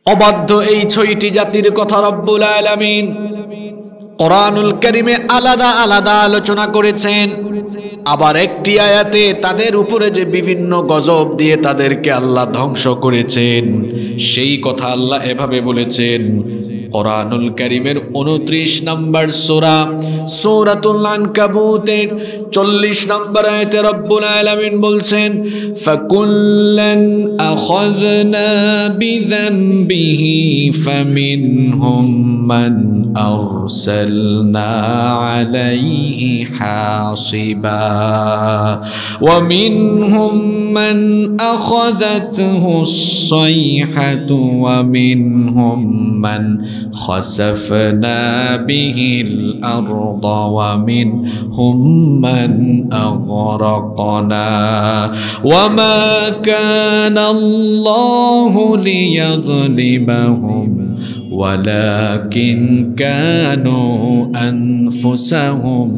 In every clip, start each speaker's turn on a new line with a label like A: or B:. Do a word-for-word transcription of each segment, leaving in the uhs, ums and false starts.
A: অবাধ্য এই ছয়টি জাতির কথা রব্বুল আলামিন কোরআনুল কারীমে আলাদা আলাদা আলোচনা করেছেন। আবার একটি আয়াতে তাদের উপরে যে বিভিন্ন গজব দিয়ে তাদেরকে আল্লাহ ধ্বংস করেছেন সেই কথা আল্লাহ এভাবে বলেছেন। কোরআনুল কারীমের উনত্রিশ নম্বর সূরা সূরাতুল আনকাবুতের চল্লিশ নম্বর আয়াতে রব্বুল আলামিন বলছেন, ফাকুল্লান আখাযনা বিযামবিহি ফামিনহুম মান আরসালনা আলাইহি হাসিবা ওয়া মিনহুম মান আখাযাতহুস সাইহাতু ওয়া মিনহুম মান খাসাফনা বিহিল আরদা ওয়া মিনহুম মান আগরাকনা ওয়া মা কানা আল্লাহু লিয়াযলিমাহুম ওয়ালাকিন কানু আনফুসাহুম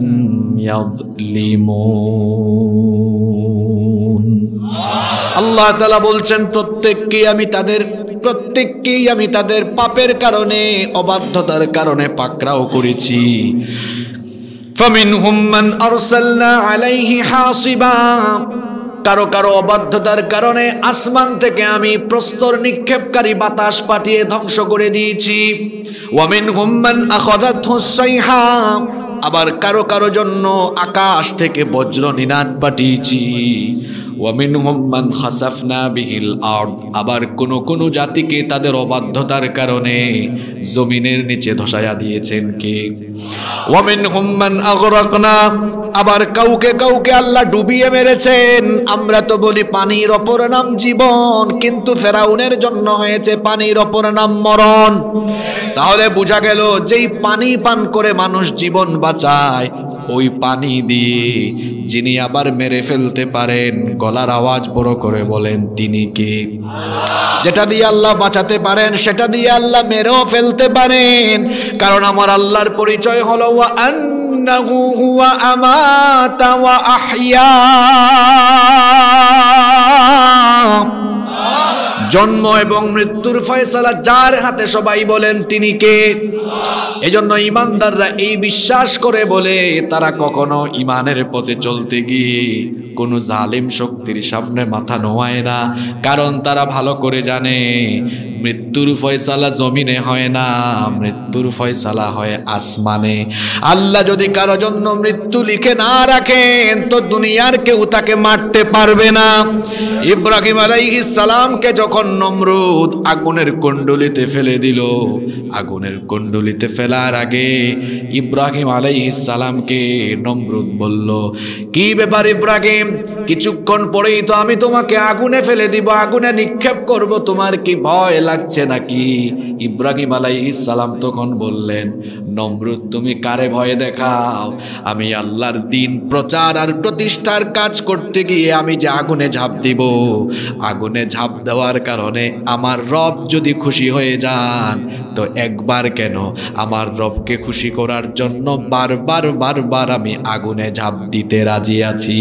A: ইয়াযলিমুন। আল্লাহ তাআলা বলছেন প্রত্যেককে আমি তাদের প্রত্যেককেই আমি তাদের পাপের কারণে অবাধ্যতার কারণে পাকড়াও করেছি। ফামিনহুম মান আরসালনা আলাইহি হাসিবা, কারো কারো অবাধ্যতার কারণে আসমান থেকে আমি প্রস্তর নিক্ষেপকারী বাতাস পাঠিয়ে ধ্বংস করে দিয়েছি। ওয়া মিনহুম মান আখাযাতহুস সাইহা, আবার কারো কারো জন্য আকাশ থেকে বজ্র নিনাদ পাঠিয়েছি। ওয়া মিনহুম মান খাসাফনা বিহিল আরদ, আবার কোন কোন জাতিকে তাদের অবাধ্যতার কারণে জমিনের নিচে ধসায়া দিয়েছেন কে? ওয়া মিনহুম মান আগরাকনা, আবার কাউকে কাউকে আল্লাহ ডুবিয়ে মেরেছেন। আমরা তো বলি পানির অপর নাম জীবন, কিন্তু ফেরাউনের জন্য হয়েছে পানির অপর নাম মরণ। তাহলে বোঝা গেল যেই পানি পান করে মানুষ জীবন বাঁচায়, ওই পানি দিয়ে যিনি আবার মেরে ফেলতে পারেন, গলার আওয়াজ বড় করে বলেন তিনি কে? যেটা দিয়ে আল্লাহ বাঁচাতে পারেন সেটা দিয়ে আল্লাহ মেরেও ফেলতে পারেন। কারণ আমার আল্লাহর পরিচয় হলো ওয়া আন্নাহু হুয়া আমাতা ওয়া আহইয়া, জন্ম এবং মৃত্যুর ফয়সালা যার হাতে, সবাই বলেন তিনি কে? এজন্য ঈমানদাররা এই বিশ্বাস করে বলে তারা কখনো ঈমানের পথে চলতে গিয়ে কোনো জালিম শক্তির সামনে মাথা নোয়ায় না। কারণ তারা ভালো করে জানে মৃত্যুর ফয়সালা জমিনে হয় না, মৃত্যুর ফয়সালা হয় আসমানে। আল্লাহ যদি কারো জন্য মৃত্যু লিখে না রাখেন তো দুনিয়ার কেউ তাকে মারতে পারবে না। ইব্রাহিম আলাইহিস সালামকে যখন নমরুদ আগুনের কুণ্ডলিতে ফেলে দিল, আগুনের কুণ্ডলিতে ফেলার আগে ইব্রাহিম আলাইহিস সালামকে নমরুদ বলল, কি ব্যাপার ইব্রাহিম, কিছুক্ষণ পরেই তো আমি তোমাকে আগুনে ফেলে দিব, আগুনে নিক্ষেপ করব, তোমার কি ভয় লাগছে নাকি? ইব্রাহিম আলাইহিস সালাম তখন বললেন, নমরুদ তুমি কারে ভয় দেখাও? আমি আল্লাহর দ্বীন প্রচার আর প্রতিষ্ঠার কাজ করতে গিয়ে আমি যে আগুনে ঝাঁপ দিব, আগুনে ঝাঁপ দেওয়ার কারণে আমার রব যদি খুশি হয়ে যান তো একবার কেন আমার রবকে খুশি করার জন্য বারবার বারবার আমি আগুনে ঝাঁপ দিতে রাজি আছি।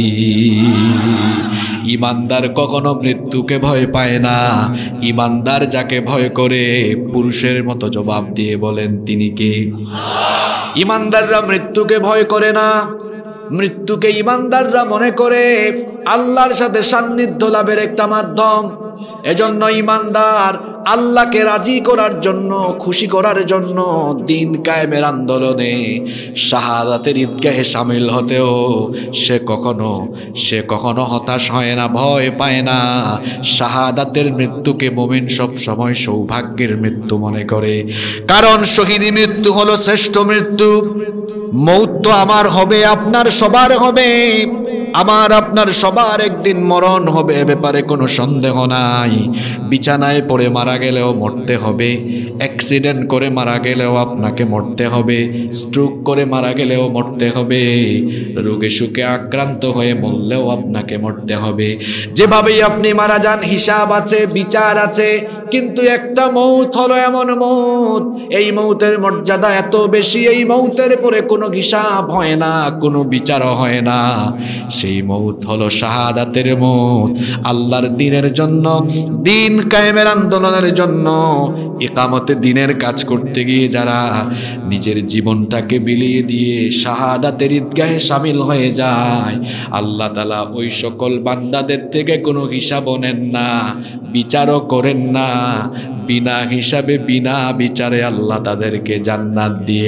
A: ঈমানদার কখনো মৃত্যুকে ভয় পায় না। ঈমানদার যাকে ভয় করে পুরুষের মতো জবাব দিয়ে বলেন তিনি কে? ঈমানদাররা মৃত্যুকে ভয় করে না। মৃত্যুকে ঈমানদাররা মনে করে আল্লাহর সাথে সান্নিধ্য লাভের একটা মাধ্যম। এজন্য ঈমানদার আল্লাহকে রাজি করার জন্য, খুশি করার জন্য দিন কায়েমের আন্দোলনে শাহাদাতের ঈদগাহে শামিল হতেও সে কখনো সে কখনো হতাশ হয় না, ভয় পায় না। শাহাদাতের মৃত্যুকে মুমিন সব সময় সৌভাগ্যের মৃত্যু মনে করে। কারণ শহীদি মৃত্যু হলো শ্রেষ্ঠ মৃত্যু। মৌত তো আমার হবে, আপনার সবার হবে, আমার আপনার সবার একদিন মরণ হবে, এ ব্যাপারে কোনো সন্দেহ নাই। বিছানায় পড়ে মারা গেলেও মরতে হবে, অ্যাক্সিডেন্ট করে মারা গেলেও আপনাকে মরতে হবে, স্ট্রোক করে মারা গেলেও মরতে হবে, রোগে সুখে আক্রান্ত হয়ে মরলেও আপনাকে মরতে হবে। যেভাবেই আপনি মারা যান হিসাব আছে, বিচার আছে। কিন্তু একটা মৌত হলো এমন মৌত, এই মৌতের মর্যাদা এত বেশি, এই মৌতের পরে কোনো হিসাব হয় না, কোনো বিচারও হয় না। সেই মৌত হলো শাহাদাতের মৌত। আল্লাহর দ্বীনের জন্য দিন কায়েমের আন্দোলনের জন্য, ইকামতে দ্বীনের কাজ করতে গিয়ে যারা নিজের জীবনটাকে বিলিয়ে দিয়ে শাহাদাতের ঈদগাহে শামিল হয়ে যায়, আল্লাহ তাআলা ওই সকল বান্দাদের থেকে কোনো হিসাবও নেন না, বিচারও করেন না। বিনা হিসাবে বিনা বিচারে আল্লাহ তাদেরকে জান্নাত দিয়ে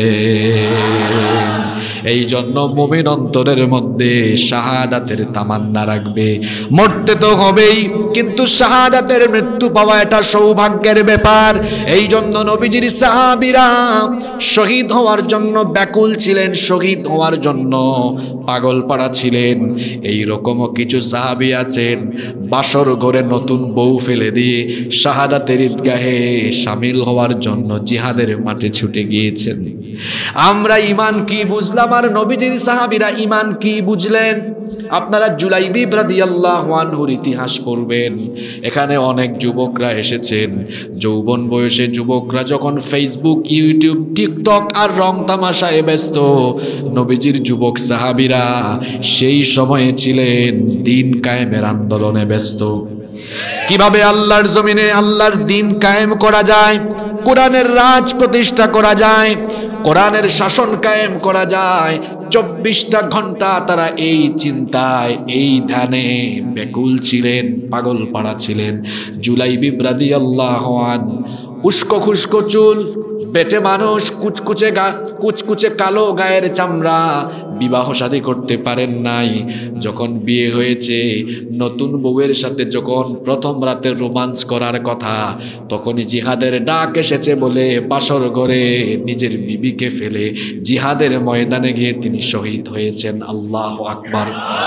A: দেন। এই জন্য মুমিন অন্তরের মধ্যে শাহাদাতের তামান্না রাখবে। মরতে তো হবেই, কিন্তু শাহাদাতের মৃত্যু পাওয়া এটা সৌভাগ্যের ব্যাপার। এই জন্য নবীজির সাহাবীরা শহীদ হওয়ার জন্য ব্যাকুল ছিলেন, শহীদ হওয়ার জন্য পাগল পাড়া ছিলেন। এই রকমও কিছু সাহাবী আছেন বাসর ঘরে নতুন বউ ফেলে দিয়ে শাহাদাতের ঈদগাহে শামিল হওয়ার জন্য জিহাদের মাঠে ছুটে গিয়েছেন। আমরা ঈমান কি বুঝলাম আর নবীজির সাহাবীরা ঈমান কি বুঝলেন? আপনারা জুলাইবিব রাদিয়াল্লাহু আনহুর ইতিহাস পড়বেন। এখানে অনেক যুবকরা এসেছেন, যৌবন বয়সে যুবকরা যখন ফেসবুক, ইউটিউব, টিকটক আর রং তামাশায় ব্যস্ত, নবীজির যুবক সাহাবীরা সেই সময়ে ছিলেন দ্বীন কায়েমের আন্দোলনে ব্যস্ত। কিভাবে আল্লাহর জমিনে আল্লাহর দ্বীন কায়েম করা যায়, কোরআনের রাজ প্রতিষ্ঠা করা যায়, কোরআনের শাসন কায়েম করা যায়, চব্বিশটা ঘন্টা তারা এই চিন্তায়, এই ধ্যানে ব্যাকুল ছিলেন, পাগল পাড়া ছিলেন। জুলাইবিব রাদিয়াল্লাহু আনহু, উস্কো খুস্কো চুল, বেটে মানুষ, কুচকুচে গা কুচকুচে কালো গায়ের চামড়া, বিবাহ শাদী করতে পারেন নাই। যখন বিয়ে হয়েছে, নতুন বউয়ের সাথে যখন প্রথম রাতে রোমান্স করার কথা, তখনই জিহাদের ডাক এসেছে বলে বাসর ঘরে নিজের বিবিকে ফেলে জিহাদের ময়দানে গিয়ে তিনি শহীদ হয়েছেন। আল্লাহু আকবার।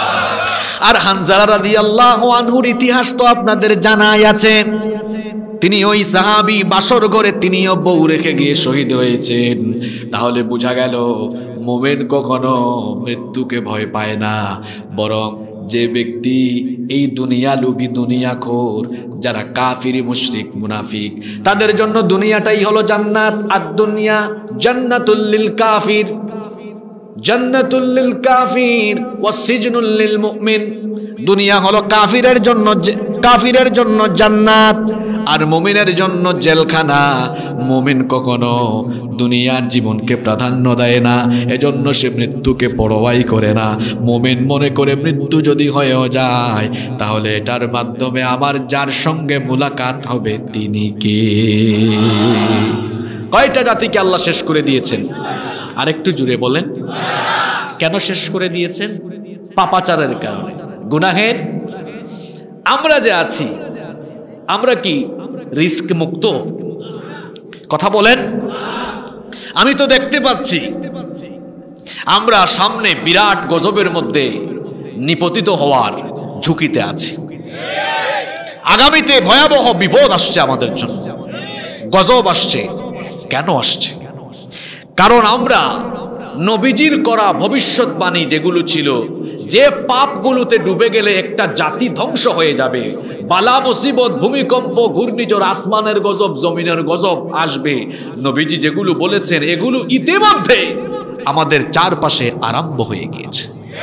A: আর হানজালা রাদিয়াল্লাহু আনহুর ইতিহাস তো আপনাদের জানাই আছে। তিনি ওই সাহাবী, বাসর ঘরে তিনিও বউ রেখে গিয়ে শহীদ হয়েছেন। তাহলে বোঝা গেল মুমিন কখনো মৃত্যুকে ভয় পায় না, বরং যে ব্যক্তি এই দুনিয়া লোভী, দুনিয়াখোর, যারা কাফির, মুশরিক, মুনাফিক, তাদের জন্য দুনিয়াটাই হলো জান্নাত। আর দুনিয়া জান্নাতুল লিল কাফির, জান্নাতুল লিল কাফির ওয়া সিজনুল লিল মুমিন। দুনিয়া হলো কাফিরের জন্য, কাফিরের জন্য জান্নাত, আর মুমিনের জন্য জেলখানা। মুমিন কখনো দুনিয়ার জীবনকে প্রাধান্য দেয় না, এজন্য সে মৃত্যুকে পরোয়াই করে না। মুমিন মনে করে মৃত্যু যদি হয়েও যায়, তাহলে এটার মাধ্যমে আমার যার সঙ্গে মুলাকাত হবে তিনি কে? কয়টা জাতিকে আল্লাহ শেষ করে দিয়েছেন? আরেকটু জুড়ে বলেন। কেন শেষ করে দিয়েছেন? পাপাচারের কারণে, গুনাহের। আমরা যে আছি, আমরা কি রিস্ক মুক্ত? কথা বলেন। আমি তো দেখতে পাচ্ছি আমরা সামনে বিরাট গজবের মধ্যে নিপতিত হওয়ার ঝুঁকিতে আছি। আগামীতে ভয়াবহ বিপদ আসছে আমাদের জন্য, গজব আসছে। কেন আসছে? কারণ আমরা নবীজির করা ভবিষ্যৎবাণী যেগুলো ছিল, যে পাপগুলোতে ডুবে গেলে একটা জাতি ধ্বংস হয়ে যাবে, বালা মুসিবত, ভূমিকম্প, ঘূর্ণিঝড়, আসমানের গজব, জমিনের গজব আসবে, নবীজি যেগুলো বলেছেন এগুলো ইতিমধ্যে আমাদের চারপাশে আরম্ভ হয়ে গিয়েছে।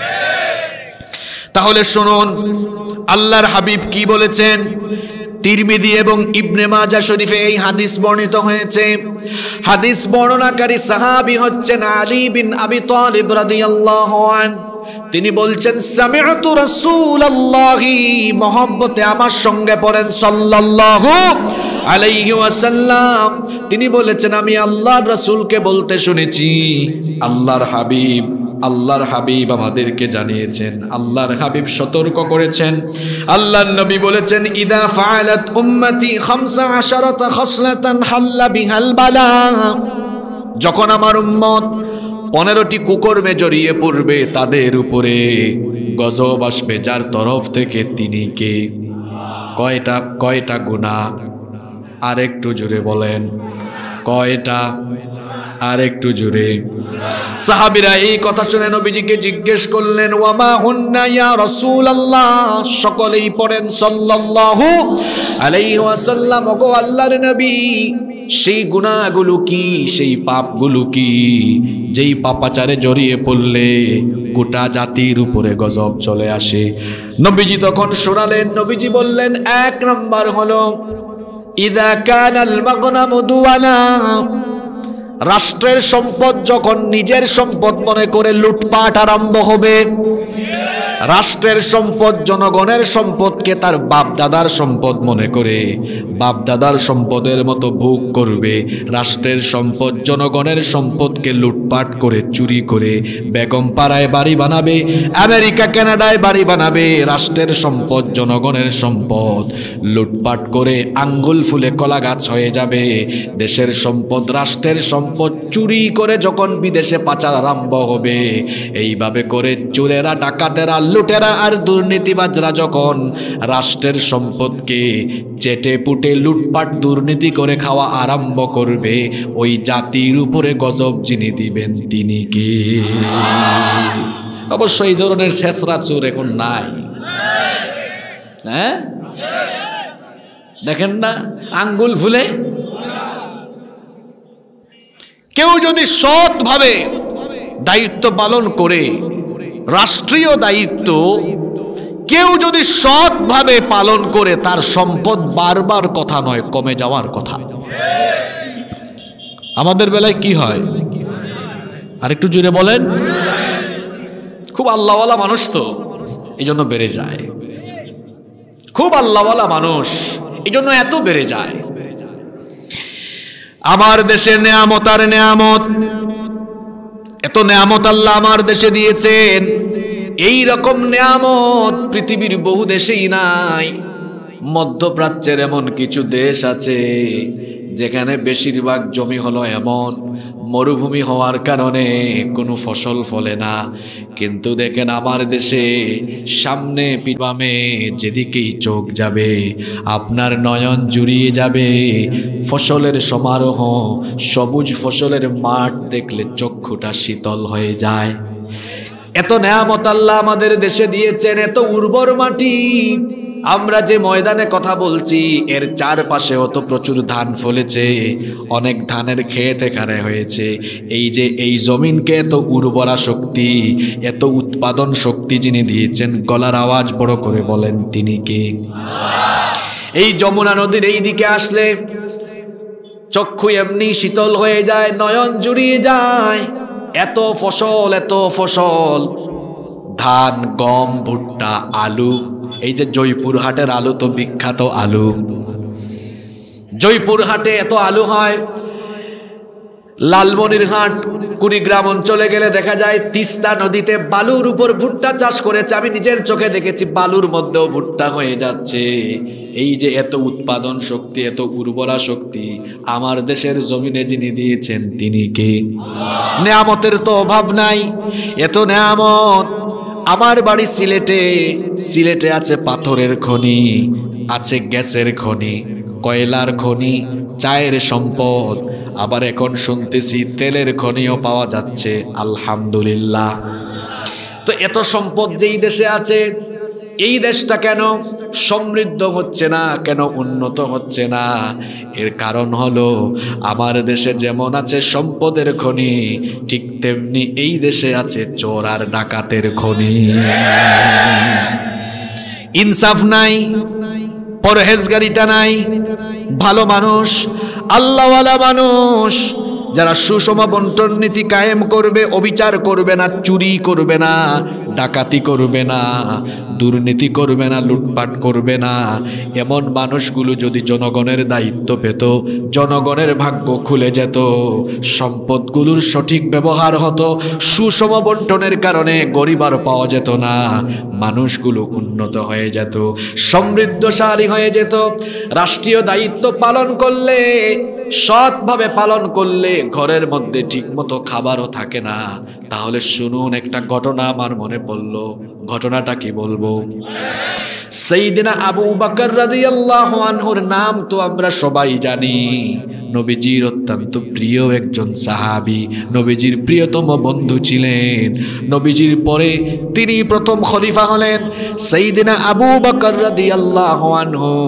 A: তাহলে শুনুন আল্লাহর হাবিব কি বলেছেন। তিরমিজি এবং ইবনে মাজাহ শরীফে এই হাদিস বর্ণিত হয়েছে। হাদিস বর্ণনাকারী সাহাবী হচ্ছেন আলী বিন আবি তালিব রাদিয়াল্লাহু আনহু। তিনি বলছেন, সামি'তু রাসূলুল্লাহি, মহব্বতে আমার সঙ্গে পড়েন সাল্লাল্লাহু আলাইহি ওয়াসাল্লাম। তিনি বলেছেন, আমি আল্লাহর রাসূলকে বলতে শুনেছি, আল্লাহর হাবিব আল্লাহর হাবিব আমাদেরকে জানিয়েছেন, আল্লাহর হাবিব সতর্ক করেছেন। আল্লাহর নবী বলেছেন, ইদা ফাআলাত উম্মতি খামসা আশারাতা খাসলাতান হাল্লা বিহাল বালা, যখন আমার উম্মত পনেরোটি কুকর্মে জড়িয়ে পড়বে, তাদের উপরে গজব আসবে, যার তরফ থেকে তিনি কে? কয়টা কয়টা গুনাহ? আর একটু জোরে বলেন, কয়টা? আর একটু জোরে। সাহাবীরা এই কথা শুনে নবীজিকে জিজ্ঞেস করলেন, ওয়ামা হুন্না ইয়া রাসূলুল্লাহ? সকলেই পড়েন সাল্লাল্লাহু আলাইহি ওয়াসাল্লাম। ওগো আল্লাহর নবী, সেই গুনাহগুলো কি, সেই পাপগুলো কি, যেই পাপাচারে জড়িয়ে পড়লে গোটা জাতির উপরে গজব চলে আসে। নবীজি তখন শোনালেন, নবীজি বললেন, এক নাম্বার হলো ইদা কানাল মাগনামু দুওয়ানা, রাষ্ট্রের সম্পদ যখন নিজের সম্পদ মনে করে লুটপাট আরম্ভ হবে, রাষ্ট্রের সম্পদ জনগণের সম্পদকে তার বাপ দাদার সম্পদ মনে করে বাপ দাদার সম্পদের মতো ভোগ করবে, রাষ্ট্রের সম্পদ জনগণের সম্পদকে লুটপাট করে চুরি করে বেগম পাড়ায় বাড়ি বানাবে, আমেরিকা কানাডায় বাড়ি বানাবে, রাষ্ট্রের সম্পদ জনগণের সম্পদ লুটপাট করে আঙ্গুল ফুলে কলা গাছ হয়ে যাবে, দেশের সম্পদ রাষ্ট্রের সম্পদ চুরি করে যখন বিদেশে পাচার আরম্ভ হবে, এইভাবে করে চোরেরা ডাকাতেরা লুটেরা আর দুর্নীতিবাজরা যখন রাষ্ট্রের সম্পদকে চেটে পুটে লুটপাট দুর্নীতি করে খাওয়া আরম্ভ করবে, ওই জাতির উপরে গজব যিনি দিবেন তিনি কে? অবশ্য এই ধরনের শেষরা চোর এখন নাই, হ্যাঁ দেখেন না আঙ্গুল ফুলে। কেউ যদি সৎভাবে দায়িত্ব পালন করে, রাষ্ট্রীয় দায়িত্ব কেউ যদি সৎভাবে পালন করে, তার সম্পদ বারবার কথা নয় কমে যাওয়ার কথা। আমাদের বেলায় কি হয় আরেকটু জোরে বলেন? খুব আল্লাহওয়ালা মানুষ তো এই জন্য বেড়ে যায়, খুব আল্লাহওয়ালা মানুষ এই জন্য এত বেড়ে যায়। আমার দেশে নেয়ামত আর নেয়ামত, এত নেয়ামত আল্লাহ আমার দেশে দিয়েছেন, এই রকম নেয়ামত পৃথিবীর বহু দেশেই নাই। মধ্যপ্রাচ্যের এমন কিছু দেশ আছে যেখানে বেশিরভাগ জমি হলো এমন মরুভূমি হওয়ার কারণে কোনো ফসল ফলে না, কিন্তু দেখেন আমার দেশে সামনে পিছনে যেদিকেই চোখ যাবে আপনার নয়ন জুড়িয়ে যাবে ফসলের সমারোহ, সবুজ ফসলের মাঠ দেখলে চক্ষুটা শীতল হয়ে যায়। এত নেয়ামত আল্লাহ আমাদের দেশে দিয়েছেন, এত উর্বর মাটি। আমরা যে ময়দানে কথা বলছি এর চারপাশেও তো প্রচুর ধান ফলেছে, অনেক ধানের ক্ষেত এখানে হয়েছে। এই যে এই জমিনকে এত উর্বরা শক্তি, এত উৎপাদন শক্তি যিনি দিয়েছেন, গলার আওয়াজ বড় করে বলেন তিনি কে? এই যমুনা নদীর এই দিকে আসলে চক্ষু এমনি শীতল হয়ে যায়, নয়ন জুড়িয়ে যায়। এত ফসল, এত ফসল, ধান, গম, ভুট্টা, আলু। এই যে জয়পুর হাটের আলু তো বিখ্যাত আলু, জয়পুর হাটে এত আলু হয়। লালমনিরহাট কুড়িগ্রাম অঞ্চলে গেলে দেখা যায় তিস্তা নদীতে বালুর উপর ভুট্টা চাষ করেছে, আমি নিজের চোখে দেখেছি, বালুর মধ্যেও ভুট্টা হয়ে যাচ্ছে। এই যে এত উৎপাদন শক্তি, এত উর্বরা শক্তি আমার দেশের জমিনে যিনি দিয়েছেন তিনি কে? নেয়ামতের তো অভাব নাই, এত নেয়ামত। আমার বাড়ি সিলেটে, সিলেটে আছে পাথরের খনি, আছে গ্যাসের খনি, কয়লার খনি, চায়ের সম্পদ, আবার এখন শুনতেছি তেলের খনিও পাওয়া যাচ্ছে, আলহামদুলিল্লাহ। তো এত সম্পদ যেই দেশে আছে, এই দেশটা কেন সমৃদ্ধ হচ্ছে না, কেন উন্নত হচ্ছে না? এর কারণ হলো আমার দেশে যেমন আছে সম্পদের খনি, ঠিক তেমনি এই দেশে আছে চোর আর ডাকাতের খনি। ইনসাফ নাই, পরহেজগারিতা নাই। ভালো মানুষ, আল্লাহওয়ালা মানুষ যারা সুষম বন্টন নীতি কায়েম করবে, অবিচার করবে না, চুরি করবে না, ডাকাতি করবে না, দুর্নীতি করবে না, লুটপাট করবে না, এমন মানুষগুলো যদি জনগণের দায়িত্ব পেত, জনগণের ভাগ্য খুলে যেত, সম্পদগুলোর সঠিক ব্যবহার হতো, সুষম বন্টনের কারণে গরিব আর পাওয়া যেত না, মানুষগুলো উন্নত হয়ে যেত, সমৃদ্ধশালী হয়ে যেত। রাষ্ট্রীয় দায়িত্ব পালন করলে, সৎভাবে পালন করলে ঘরের মধ্যে ঠিকমতো খাবারও থাকে না। তাহলে শুনুন, একটা ঘটনা আমার মনে পড়ল। ঘটনাটা কি বলবো? সাইয়েদনা আবু বকর রাদিয়াল্লাহু আনহুর নাম তো আমরা সবাই জানি, নবীজির অত্যন্ত প্রিয় একজন সাহাবী, নবীজির প্রিয়তম বন্ধু ছিলেন। নবীজির পরে তিনি প্রথম খলিফা হলেন। সাইয়েদনা আবু বকর রাদিয়াল্লাহু আনহু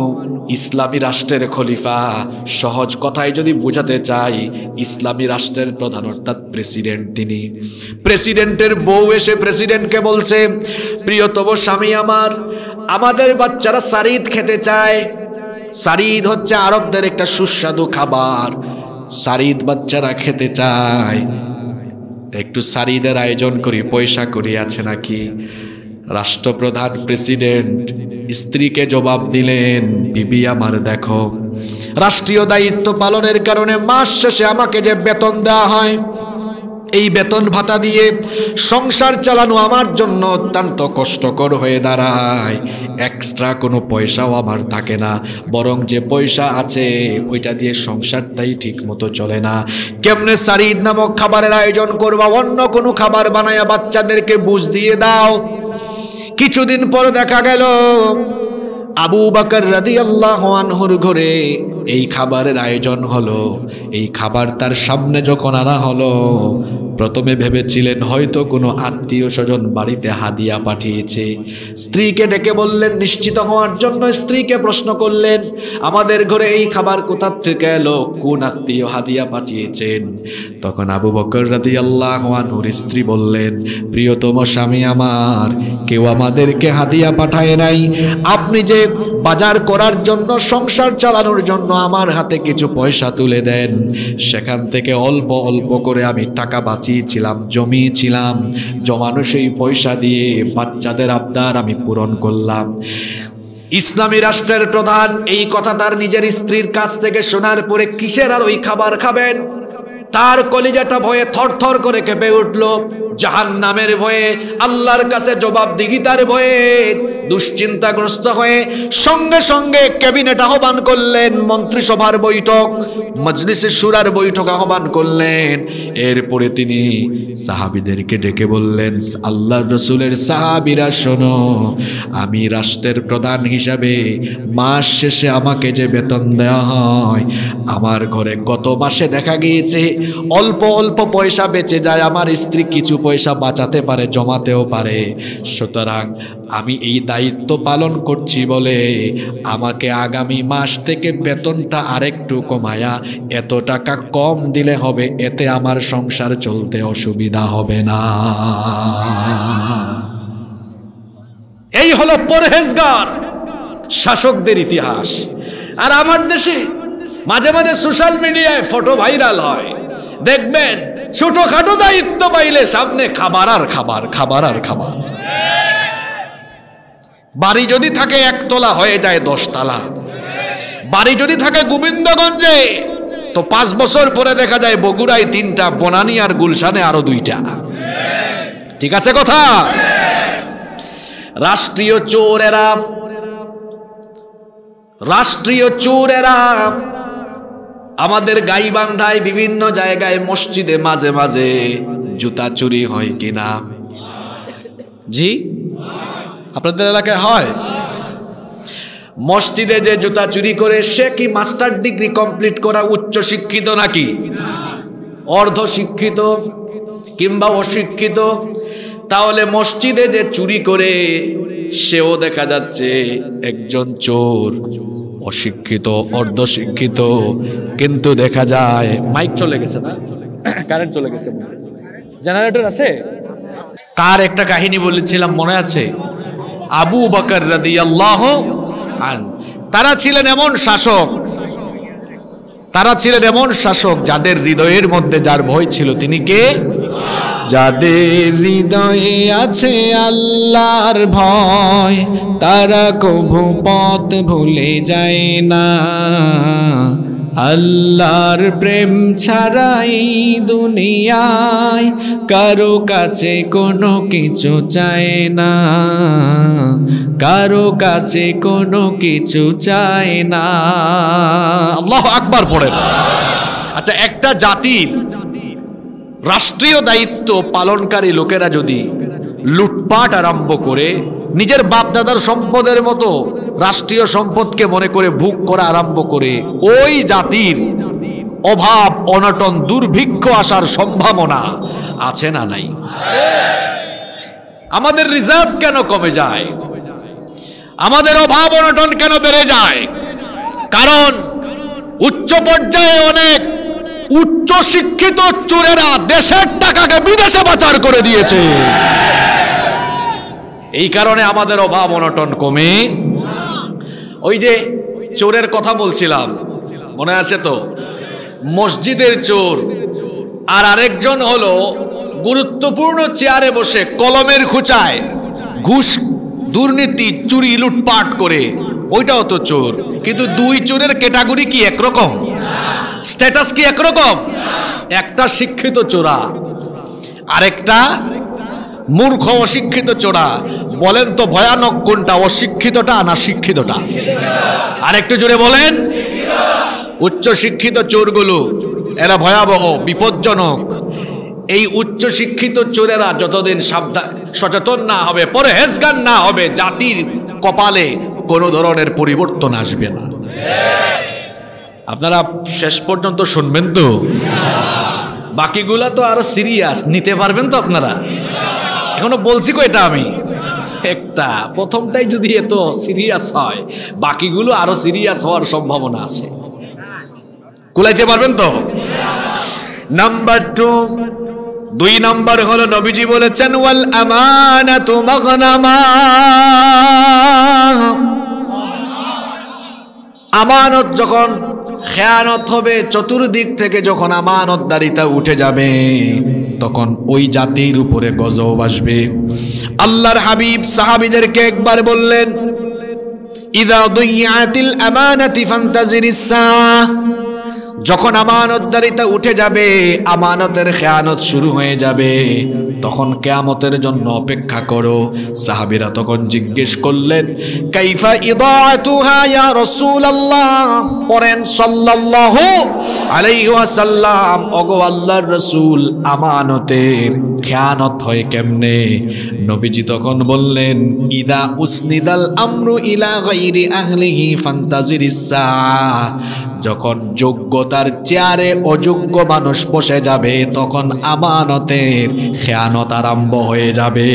A: ইসলামী রাষ্ট্রের খলিফা। সহজ কথায় যদি বোঝাতে চাই, ইসলামী রাষ্ট্রের প্রধান অর্থাৎ প্রেসিডেন্ট তিনি। প্রেসিডেন্টের বউ এসে প্রেসিডেন্টকে বলছে, প্রিয়তম স্বামী আমার, আমাদের বাচ্চারা সারিদ খেতে চায়। সারিদ হচ্ছে আরবদের একটা সুস্বাদু খাবার। সারিদ বাচ্চারা খেতে চায়, একটু সারিদের আয়োজন করি, পয়সা করি, আছে নাকি? রাষ্ট্রপ্রধান প্রেসিডেন্ট স্ত্রীকে জবাব দিলেন, বিবি আমার দেখো, রাষ্ট্রীয় দায়িত্ব পালনের কারণে মাস শেষে আমাকে যে বেতন দেওয়া হয়, এই বেতন ভাতা দিয়ে সংসার চালানো আমার জন্য অত্যন্ত কষ্টকর হয়ে দাঁড়ায়। এক্সট্রা কোনো পয়সাও আমার থাকে না, বরং যে পয়সা আছে ওইটা দিয়ে সংসারটাই ঠিক মতো চলে না। কেমনে সারিদ নামক খাবারের আয়োজন করবা? অন্য কোনো খাবার বানায়া বাচ্চাদেরকে বুঝ দিয়ে দাও। কিছুদিন পর দেখা গেল আবু বকর রাদিয়াল্লাহু আনহুর ঘরে এই খাবারের আয়োজন হলো। এই খাবার তার সামনে যখন আনা হলো, প্রথমে ভেবেছিলেন হয়তো কোনো আত্মীয় স্বজন বাড়িতে হাদিয়া পাঠিয়েছে। স্ত্রীকে ডেকে বললেন নিশ্চিত হওয়ার জন্য, স্ত্রীকে প্রশ্ন করলেন, আমাদের ঘরে এই খাবার কোথা থেকে এলো, কোন আত্মীয় হাদিয়া পাঠিয়েছেন? তখন আবু বকর রাদিয়াল্লাহু আনহুর স্ত্রী বললেন, প্রিয়তম স্বামী আমার, কেউ আমাদেরকে হাদিয়া পাঠায় নাই। আপনি যে বাজার করার জন্য, সংসার চালানোর জন্য আমার হাতে কিছু পয়সা তুলে দেন, সেখান থেকে অল্প অল্প করে আমি টাকা বাঁচিয়েছিলাম, জমিয়েছিলাম। জমানো সেই পয়সা দিয়ে বাচ্চাদের আবদার আমি পূরণ করলাম। ইসলামী রাষ্ট্রের প্রধান এই কথা তার নিজের স্ত্রীর কাছ থেকে শোনার পরে কিসের আর ওই খাবার খাবেন? তার কলিজাটা ভয়ে থরথর করে কেঁপে উঠল। জাহান্নামের ভয়ে, আল্লাহর কাছে জবাবদিহিতার ভয়ে দুশ্চিন্তাগ্রস্ত হয়ে সঙ্গে সঙ্গে ক্যাবিনেট আহ্বান করলেন, মন্ত্রিসভার বৈঠক, মজলিসে শুরার বৈঠক আহ্বান করলেন। এরপরে তিনি সাহাবীদেরকে ডেকে বললেন, আল্লাহর রসুলের সাহাবীরা শোনো, আমি রাষ্ট্রের প্রধান হিসাবে মাস শেষে আমাকে যে বেতন দেওয়া হয়, আমার ঘরে গত মাসে দেখা গিয়েছে অল্প অল্প পয়সা বেঁচে যায়, আমার স্ত্রী কিছু পয়সা বাঁচাতে পারে, জমাতেও পারে। সুতরাং আমি এই দায়িত্ব পালন করছি বলে আমাকে আগামী মাস থেকে বেতনটা আরেকটু কমায়া এত টাকা কম দিলে হবে, এতে আমার সংসার চলতে অসুবিধা হবে না। এই হলো পরহেজগার শাসকদের ইতিহাস। আর আমার দেশে মাঝে মাঝে সোশ্যাল মিডিয়ায় ফটো ভাইরাল হয়, দেখবেন ছোটখাটো দায়িত্ব পাইলে সামনে খাবার আর খাবার, খাবার আর খাবার। বাড়ি যদি থাকে একতলা হয়ে যায় দশতলা, বাড়ি যদি থাকে গোবিন্দগঞ্জে তো পাঁচ বছর পরে দেখা যায় বগুড়ায় তিনটা, বনানী আর গুলশানে আরো দুইটা। ঠিক আছে কথা? রাষ্ট্রীয় চোরেরা, রাষ্ট্রীয় চোরেরা আমাদের গাইবান্ধায় বিভিন্ন জায়গায় মসজিদে মাঝে মাঝে জুতা চুরি হয় কিনা? জি, আপনাদের এলাকায় হয়? মসজিদে যে জুতা চুরি করে সে কি মাস্টার ডিগ্রি কমপ্লিট করা উচ্চ শিক্ষিত নাকি অর্ধ শিক্ষিত কিংবা অশিক্ষিত? তাহলে মসজিদে যে চুরি করে সেও দেখা যাচ্ছে একজন চোর, অশিক্ষিত অর্ধশিক্ষিত। কিন্তু দেখা যায় মাইক চলে গেছে না, কারেন্ট চলে গেছে, জেনারেটর আছে? কার একটা কাহিনী বলেছিলাম মনে আছে? আবু বকর রাদিয়াল্লাহু আনহু। তারা ছিলেন এমন শাসক, তারা ছিলেন এমন শাসক যাদের হৃদয়ের মধ্যে যার ভয় ছিল তিনি কে? যাদের হৃদয়ে আছে আল্লাহর ভয়, তারা কভু পথ ভুলে যায় না। আল্লাহর প্রেম ছাড়া এই দুনিয়ায় কারো কাছে কোনো কিছু চায় না, কারো কাছে কোনো কিছু চায় না। আল্লাহু আকবার পড়েন। আচ্ছা, একটা জাতির রাষ্ট্রীয় দায়িত্ব পালনকারী লোকেরা যদি লুটপাট আরম্ভ করে নিজের বাপদাদার সম্পদের মতো রাষ্ট্রীয় সম্পদকে মনে করে ভোগ করা আরম্ভ করে, ওই জাতির অভাব অনটন দুর্ভিক্ষ আসার সম্ভাবনা আছে না নাই? আমাদের রিজার্ভ কেন কমে যায়? আমাদের অভাব অনটন কেন বেড়ে যায়? কারণ উচ্চ পর্যায়ে অনেক উচ্চ শিক্ষিত চোরেরা দেশের টাকাকে বিদেশে পাচার করে দিয়েছে। এই কারণে আমাদের অভাব অনটন কমে। ওই যে চোরের কথা বলছিলাম, মনে আছে তো? মসজিদের চোর আর আরেকজন হলো গুরুত্বপূর্ণ চেয়ারে বসে কলমের খুঁচায় ঘুষ, দুর্নীতি, চুরি, লুটপাট করে, ওইটাও তো চোর। কিন্তু দুই চোরের ক্যাটাগরি কি একরকম? স্ট্যাটাস কি একরকম? একটা শিক্ষিত চোরা, আরেকটা মূর্খ অশিক্ষিত চোরা। বলেন তো ভয়ানক কোনটা, অশিক্ষিতটা না শিক্ষিতটা? আরেকটু জোরে বলেন। উচ্চ শিক্ষিত চোরগুলো এরা ভয়াবহ, বিপজ্জনক। এই উচ্চ শিক্ষিত চোরেরা যতদিন সাবধান সচেতন না হবে, পরহেজগার না হবে, জাতির কপালে কোনো ধরনের পরিবর্তন আসবে না। আপনারা শেষ পর্যন্ত শুনবেন তো? বাকিগুলা তো আরো সিরিয়াস, নিতে পারবেন তো আপনারা? এখনো বলছি কয়টা আমি? একটা। প্রথমটাই যদি এত সিরিয়াস হয়, বাকিগুলো আরো সিরিয়াস হওয়ার সম্ভাবনা আছে। কুলাইতে পারবেন তো? নাম্বার টু, দুই নাম্বার হলো নবীজি বলেছেন ওয়াল আমানাতু মাগনামা, আমানত যখন খেয়ানত হবে, চতুর্দিক থেকে যখন আমানতদারিতা উঠে যাবে, তখন ওই জাতির উপরে গজব আসবে। আল্লাহর হাবিব সাহাবীদেরকে একবার বললেন ইযা দুইয়াতিল আমানাতি ফান্তাজিরিস সাআহ, যখন আমানতদারিতা উঠে যাবে, আমানতের খেয়ানত শুরু হয়ে যাবে, তখন কিয়ামতের জন্য অপেক্ষা করো। সাহাবীরা তখন জিজ্ঞেস করলেন কাইফা ইদাআতুহা ইয়া রাসূলুল্লাহ, পড়েন সাল্লাল্লাহু আলাইহি ওয়াসাল্লাম, ওগো আল্লাহর রাসূল, আমানতের খেয়ানত হয় কেমনে? নবীজি তখন বললেন ইদা উসনিদাল আমরু ইলা গায়রি আহলিহি ফান্তাজিরিস সাআহ, যখন যোগ্যতার চেয়ারে অযোগ্য মানুষ বসে যাবে, তখন আমানতের খেয়ানত আরম্ভ হয়ে যাবে।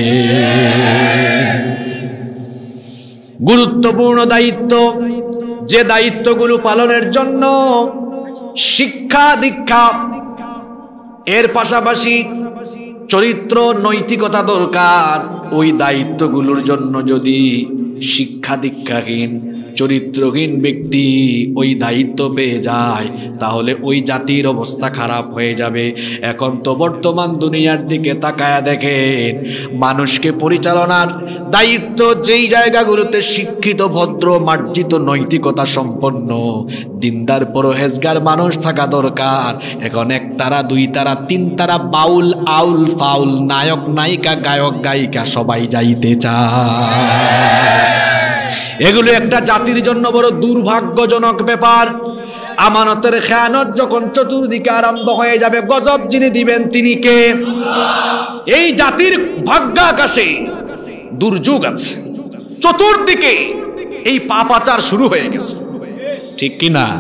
A: গুরুত্বপূর্ণ দায়িত্ব, যে দায়িত্বগুলো পালনের জন্য শিক্ষা দীক্ষা, এর পাশাপাশি চরিত্র নৈতিকতা দরকার। ওই দায়িত্বগুলোর জন্য যদি শিক্ষা দীক্ষাহীন, চরিত্রহীন ব্যক্তি ওই দায়িত্ব পেয়ে যায়, তাহলে ওই জাতির অবস্থা খারাপ হয়ে যাবে। এখন তো বর্তমান দুনিয়ার দিকে তাকায়া দেখেন, মানুষকে পরিচালনার দায়িত্ব যেই জায়গাগুলোতে শিক্ষিত, ভদ্র, মার্জিত, নৈতিকতা সম্পন্ন, দিনদার, পরহেজগার মানুষ থাকা দরকার, এখন এক তারা, দুই তারা, তিন তারা বাউল, আউল, ফাউল, নায়ক, নায়িকা, গায়ক, গায়িকা সবাই যাইতে চায়। এগুলো একটা জাতির জন্য বড় দুর্ভাগ্যজনক ব্যাপার। আমানতের খেয়ানত যখন চতুর্দিকে আরম্ভ হয়ে যাবে, গজব যিনি দিবেন তিনি কে? এই জাতির ভাগ্যাকাশে দুর্যোগ আছে, চতুর্দিকে এই পাপাচার শুরু হয়ে গেছে, ঠিক কি না?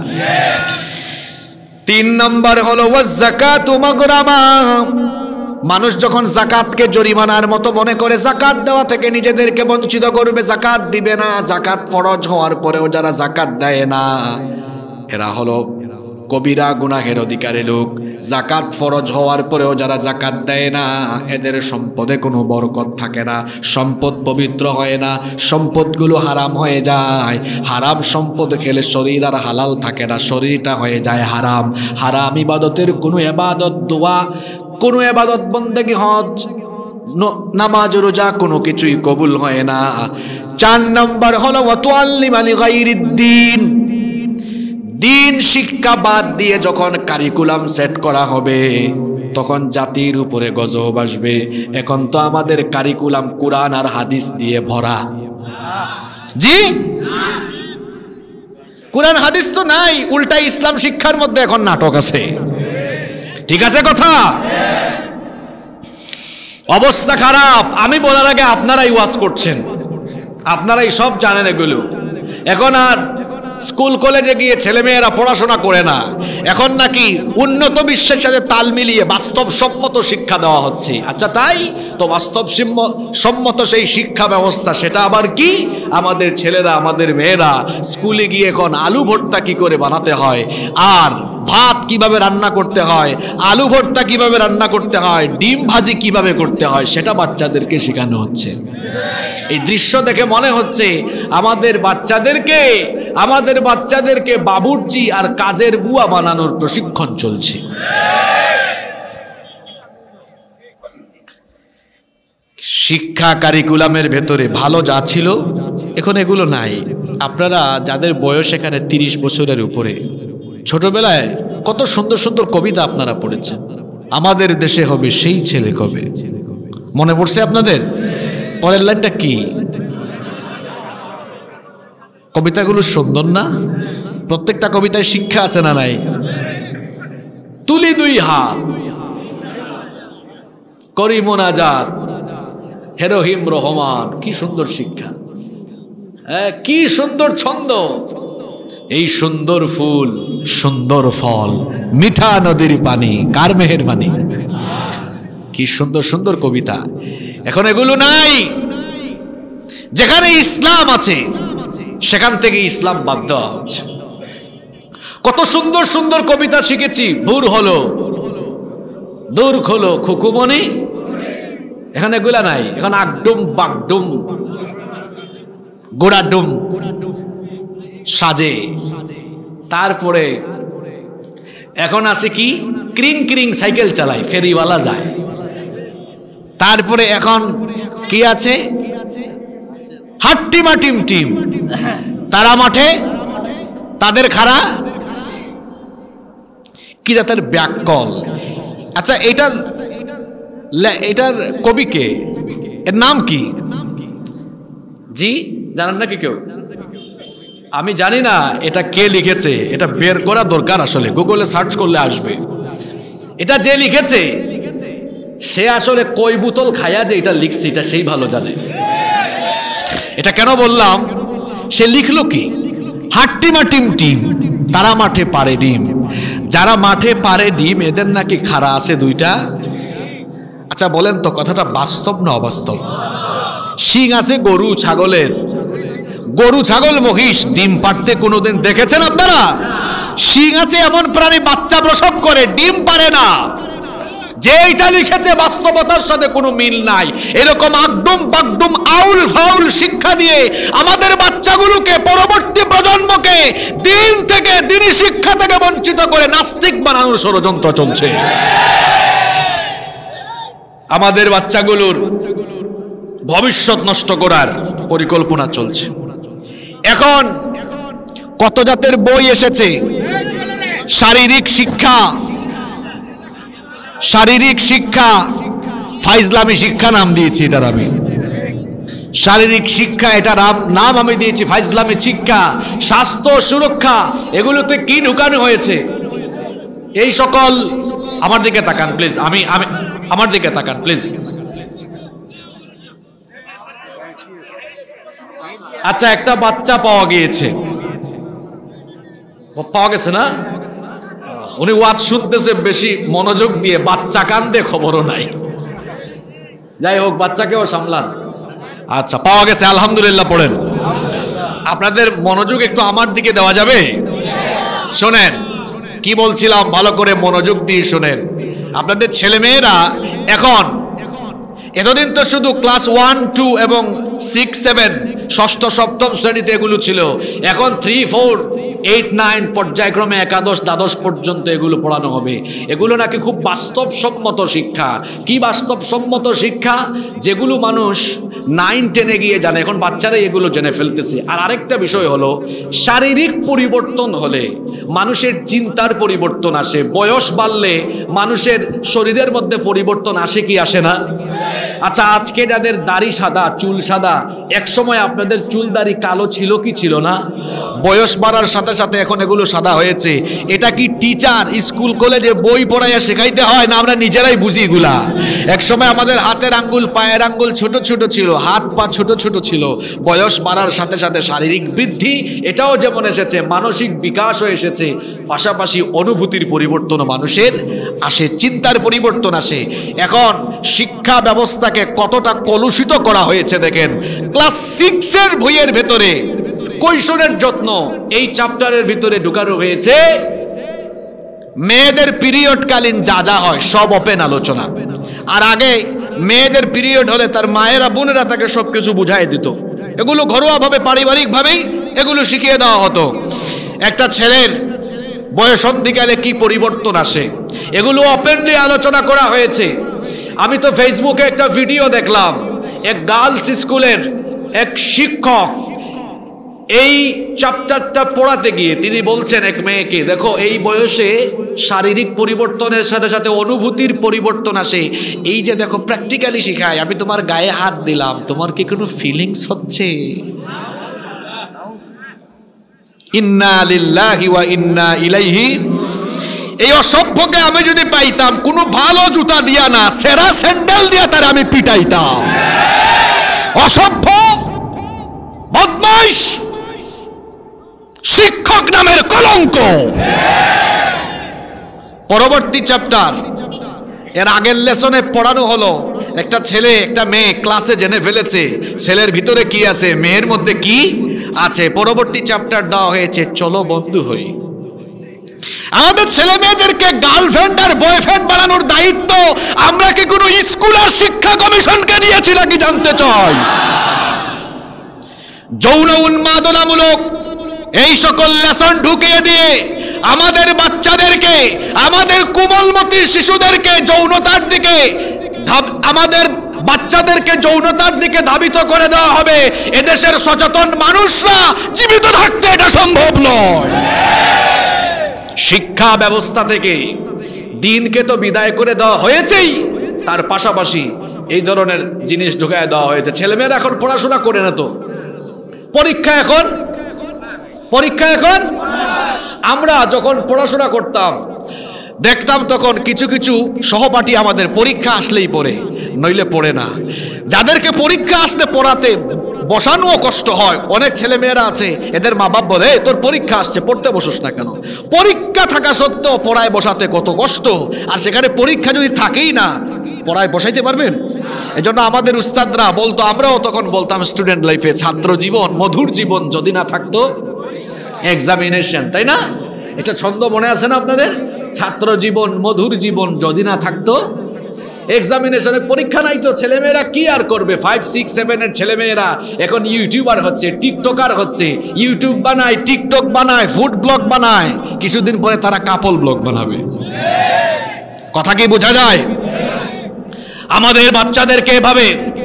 A: তিন নম্বর হলো ওয়াজ-যাকাতু মাগরামা, মানুষ যখন জাকাতকে জরিমানার মতো মনে করে জাকাত দেওয়া থেকে নিজেদেরকে বঞ্চিত করবে, জাকাত দিবে না, জাকাত ফরজ হওয়ার পরেও যারা জাকাত দেয় না, এরা হলো কবিরা গুনাহের অধিকারী লোক। জাকাত ফরজ হওয়ার পরেও যারা জাকাত দেয় না, এদের সম্পদে কোনো বরকত থাকে না, সম্পদ পবিত্র হয় না, সম্পদগুলো হারাম হয়ে যায়। হারাম সম্পদ খেলে শরীর আর হালাল থাকে না, শরীরটা হয়ে যায় হারাম। হারাম ইবাদতের কোনো ইবাদত, দোয়া, কোনো ইবাদত, বন্দেগী, হজ, নামাজ, রোজা কোনো কিছুই কবুল হয় না। চার নম্বর হলো ওয়া তুআল্লিমা লিগাইরিদ্দিন, দিন শিক্ষা বাদ দিয়ে যখন কারিকুলাম সেট করা হবে, তখন জাতির উপরে গজব আসবে। এখন তো আমাদের কারিকুলাম কুরআন আর হাদিস দিয়ে ভরা। জি, কুরআন হাদিস তো নাই, উল্টা ইসলাম শিক্ষার মধ্যে এখন নাটক আছে, ঠিক আছে কথা? অবস্থা খারাপ। আমি বলার আগে আপনারাই ওয়াজ করছেন, আপনারাই সব জানেন এগুলো। এখন আর স্কুল কলেজে গিয়ে ছেলেমেয়েরা পড়াশোনা করে না, এখন নাকি উন্নত বিশ্বের সাথে তাল মিলিয়ে বাস্তবসম্মত শিক্ষা দেওয়া হচ্ছে। আচ্ছা তাই তো, বাস্তব সম্মত সেই শিক্ষা ব্যবস্থা, সেটা আবার কি? আমাদের ছেলেরা আমাদের মেয়েরা স্কুলে গিয়ে এখন আলু ভর্তা কি করে বানাতে হয়, আর ভাত কিভাবে রান্না করতে হয়, আলু ভর্তা কিভাবে রান্না করতে হয়, ডিম ভাজি কিভাবে করতে হয়, সেটা বাচ্চাদেরকে শেখানো হচ্ছে। এই দৃশ্য দেখে মনে হচ্ছে আমাদের বাচ্চাদেরকে আমাদের বাচ্চাদেরকে বাবুর্চি আর কাজের বুয়া বানানোর প্রশিক্ষণ চলছে। শিক্ষা কারিকুলামের ভেতরে ভালো যা ছিল এখন এগুলো নাই। আপনারা যাদের বয়স এখানে তিরিশ বছরের উপরে, ছোটবেলায় কত সুন্দর সুন্দর কবিতা আপনারা পড়েছেন, আমাদের দেশে হবে সেই ছেলে কবে, মনে পড়ছে আপনাদের? পরের লাইনটা কি? কবিতাগুলো সুন্দর না? প্রত্যেকটা কবিতায় শিক্ষা আছে না নাই? তুলি দুই হাত করি মোনাজাত হে রহিম রহমান, কি সুন্দর শিক্ষা, কি সুন্দর ছন্দ। এই সুন্দর ফুল সুন্দর ফল মিঠা নদীর পানি, কার মেহেরবানি? কি সুন্দর সুন্দর কবিতা। এখন এগুলো নাই। যেখানে ইসলাম আছে সেখান থেকে ইসলাম বাদ দেওয়া হচ্ছে। কত সুন্দর সুন্দর কবিতা শিখেছি, ভোর হলো দূর হলো খুকুমনি, এখানে এগুলা নাই। এখন আগডুম বাগডুম গোড়াডুম সাজে। তারপরে এখন আছে কি, ক্রিং ক্রিং সাইকেল চালায়, ফেরিওয়ালা যায়। তারপরে এখন কি আছে, হাট্টিমা টিম টিম, তারা মাঠে তাদের খাড়া, কি জাতের ব্যাককল। আচ্ছা, এটার এটার কবি কে? এর নাম কি? জি জানেন নাকি কেউ? আমি জানি না এটা কে লিখেছে, এটা বের করা দরকার, আসলে গুগলে সার্চ করলে আসবে। এটা যে লিখেছে সে আসলে কই বোতল খায়া যে এটা লিখছে এটা সেই ভালো জানে। এটা কেন বললাম, সে লিখলো কি, হাট্টিমা টিম টিম, তারা মাঠে পারে ডিম। যারা মাঠে পারে ডিম এদের নাকি খাড়া আছে দুইটা। আচ্ছা বলেন তো কথাটা বাস্তব না অবাস্তব? শিং আছে গরু ছাগলের, গরু ছাগল মহিষ ডিম পাড়তে কোনোদিন দেখেছেন আপনারা? শিং আছে এমন প্রাণী বাচ্চা প্রসব করে, ডিম পারে না। যে এটা লিখেছে বাস্তবতার সাথে কোনো মিল নাই। এরকম আগডুম বাগডুম আউল ফাউল শিক্ষা দিয়ে আমাদের বাচ্চাগুলোকে, পরবর্তী প্রজন্মকে দিন থেকে, দিনী শিক্ষা থেকে বঞ্চিত করে নাস্তিক বানানোর ষড়যন্ত্র চলছে। আমাদের বাচ্চাগুলোর ভবিষ্যৎ নষ্ট করার পরিকল্পনা চলছে। এখন কত জাতের বই এসেছে, শারীরিক শিক্ষা, শারীরিক শিক্ষা, ফাইজলামি শিক্ষা নাম দিয়েছি এটার আমি। শারীরিক শিক্ষা এটার নাম আমি দিয়েছি ফাইজলামি শিক্ষা। স্বাস্থ্য সুরক্ষা, এগুলোতে কি ঢুকানো হয়েছে? এই সকল, আমার দিকে তাকান প্লিজ, আমি আমি আমার দিকে তাকান প্লিজ। আচ্ছা, একটা বাচ্চা পাওয়া গিয়েছে, পাওয়া গেছে না? উনি ওয়াজ শুনতেছে বেশি মনোযোগ দিয়ে, বাচ্চা কান্দে খবরও নাই। যাই হোক, বাচ্চাকেও সামলান। আচ্ছা, পাওয়া গেছে, আলহামদুলিল্লাহ পড়েন। আপনাদের মনোযোগ একটু আমার দিকে দেওয়া যাবে? শোনেন কি বলছিলাম, ভালো করে মনোযোগ দিয়ে শোনেন। আপনাদের ছেলে মেয়েরা এখন, এতদিন তো শুধু ক্লাস ওয়ান টু এবং সিক্স সেভেন ষষ্ঠ সপ্তম শ্রেণীতে এগুলো ছিল, এখন থ্রি ফোর এইট নাইন পর্যায়ক্রমে একাদশ দ্বাদশ পর্যন্ত এগুলো পড়ানো হবে। এগুলো নাকি খুব বাস্তবসম্মত শিক্ষা। কি বাস্তবসম্মত শিক্ষা? যেগুলো মানুষ নাইন টেনে গিয়ে জানে, এখন বাচ্চারাই এগুলো জেনে ফেলতেছে। আর আরেকটা বিষয় হলো, শারীরিক পরিবর্তন হলে মানুষের চিন্তার পরিবর্তন আসে, বয়স বাড়লে মানুষের শরীরের মধ্যে পরিবর্তন আসে কি আসে না? আচ্ছা, আজকে যাদের দাড়ি সাদা, চুল সাদা, এক সময় আপনাদের চুল দাড়ি কালো ছিল কি ছিল না? বয়স বাড়ার সাথে সাথে এখন এগুলো সাদা হয়েছে। এটা কি টিচার স্কুল কলেজে বই পড়াইয়া শেখাইতে হয়, না আমরা নিজেরাই বুঝি এগুলা? এক সময় আমাদের হাতের আঙ্গুল পায়ের আঙ্গুল ছোট ছোট ছিল, হাত পা ছোট ছোট ছিল। বয়স বাড়ার সাথে সাথে শারীরিক বৃদ্ধি এটাও যেমন এসেছে, মানসিক বিকাশও এসেছে, পাশাপাশি অনুভূতির পরিবর্তন মানুষের আসে, চিন্তার পরিবর্তন আসে। এখন শিক্ষা ব্যবস্থাকে কতটা কলুষিত করা হয়েছে দেখেন। ক্লাস সিক্সের বইয়ের ভেতরে কৈশোরের যত্ন এই চ্যাপ্টারের ভিতরে ঢুকানো হয়েছে মেয়েদের পিরিয়ডকালীন যা যা হয় সব ওপেন আলোচনা। আর আগে মেয়েদের পিরিয়ড হলে তার মায়েরা বোনেরা তাকে সবকিছু বুঝাই দিত। এগুলো ঘরোয়াভাবে পারিবারিকভাবেই এগুলো শিখিয়ে দেওয়া হতো। একটা ছেলের বয়সন্ধিকালে কি পরিবর্তন আসে এগুলো ওপেনলি আলোচনা করা হয়েছে। আমি তো ফেসবুকে একটা ভিডিও দেখলাম, এক গার্লস স্কুলের এক শিক্ষক এই চ্যাপ্টারটা পড়াতে গিয়ে তিনি বলছেন এক মেয়েকে, দেখো এই বয়সে শারীরিক পরিবর্তনের সাথে সাথে অনুভূতির পরিবর্তন আসে। এই যে দেখো প্র্যাকটিক্যালি শিখায়, আমি তোমার গায়ে হাত দিলাম, তোমার কি কোনো ফিলিংস হচ্ছে? ইন্না লিল্লাহি ওয়া ইন্না ইলাইহি। এই অসভ্যকে আমি যদি পাইতাম কোনো ভালো জুতা দিয়া না, সেরা স্যান্ডেল দিয়া তার আমি পিটাইতাম। অসভ্য, বদমাইশ, শিক্ষক নামের কলঙ্ক। পরবর্তী চ্যাপ্টার এর আগের লেসনে পড়ানো হলো একটা ছেলে একটা মেয়ে ক্লাসে জেনে ফেলেছে ছেলের ভিতরে কি আছে, মেয়ের মধ্যে কি আছে। পরবর্তী চ্যাপ্টার দেওয়া হয়েছে চলো বন্ধু হই। আমাদের ছেলে মেয়েদেরকে গার্লফ্রেন্ড আর বয়ফ্রেন্ড বানানোর দায়িত্ব আমরা কি কোনো স্কুল আর শিক্ষা কমিশনকে দিয়েছি নাকি জানতে চাই? যৌন উন্মাদনামূলক এই সকল লেসন ঢুকিয়ে দিয়ে আমাদের বাচ্চাদেরকে, আমাদের কোমলমতি শিশুদেরকে যৌনতার দিকে, আমাদের বাচ্চাদেরকে যৌনতার দিকে ধাবিত করে দেওয়া হবে। এদেশের সচেতন মানুষরা জীবিত থাকতে এটা সম্ভব নয়। শিক্ষা ব্যবস্থা থেকে দিনকে তো বিদায় করে দেওয়া হয়েছেই, তার পাশাপাশি এই ধরনের জিনিস ঢুকায় দেওয়া হয়েছে। ছেলেমেয়েরা এখন পড়াশোনা করে না, তো পরীক্ষা এখন পরীক্ষা এখন আমরা যখন পড়াশোনা করতাম দেখতাম তখন কিছু কিছু সহপাঠী আমাদের পরীক্ষা আসলেই পড়ে, নইলে পড়ে না। যাদেরকে পরীক্ষা আসলে পড়াতে বসানোও কষ্ট হয়, অনেক ছেলে মেয়েরা আছে এদের মা বাপ বলে তোর পরীক্ষা আসছে পড়তে বসোস না কেন? পরীক্ষা থাকা সত্ত্বেও পড়ায় বসাতে কত কষ্ট, আর সেখানে পরীক্ষা যদি থাকেই না পড়ায় বসাইতে পারবেন? এজন্য আমাদের উস্তাদরা বলতো, আমরাও তখন বলতাম স্টুডেন্ট লাইফে, ছাত্র জীবন মধুর জীবন যদি না থাকতো এক্সামিনেশন, তাই না? এটা ছন্দ মনে আছে না আপনাদের? ছাত্র জীবন মধুর জীবন যদি না থাকতো এক্সামিনেশনে। পরীক্ষা নাই তো ছেলেমেয়েরা কি আর করবে? ফাইভ সিক্স সেভেনের ছেলেমেয়েরা এখন ইউটিউবার হচ্ছে, টিকটকার হচ্ছে, ইউটিউব বানায়, টিকটক বানায়, ফুড ব্লগ বানায়। কিছুদিন পরে তারা কাপল ব্লগ বানাবে। কথা কি বোঝা যায়? আমাদের বাচ্চাদেরকে এভাবে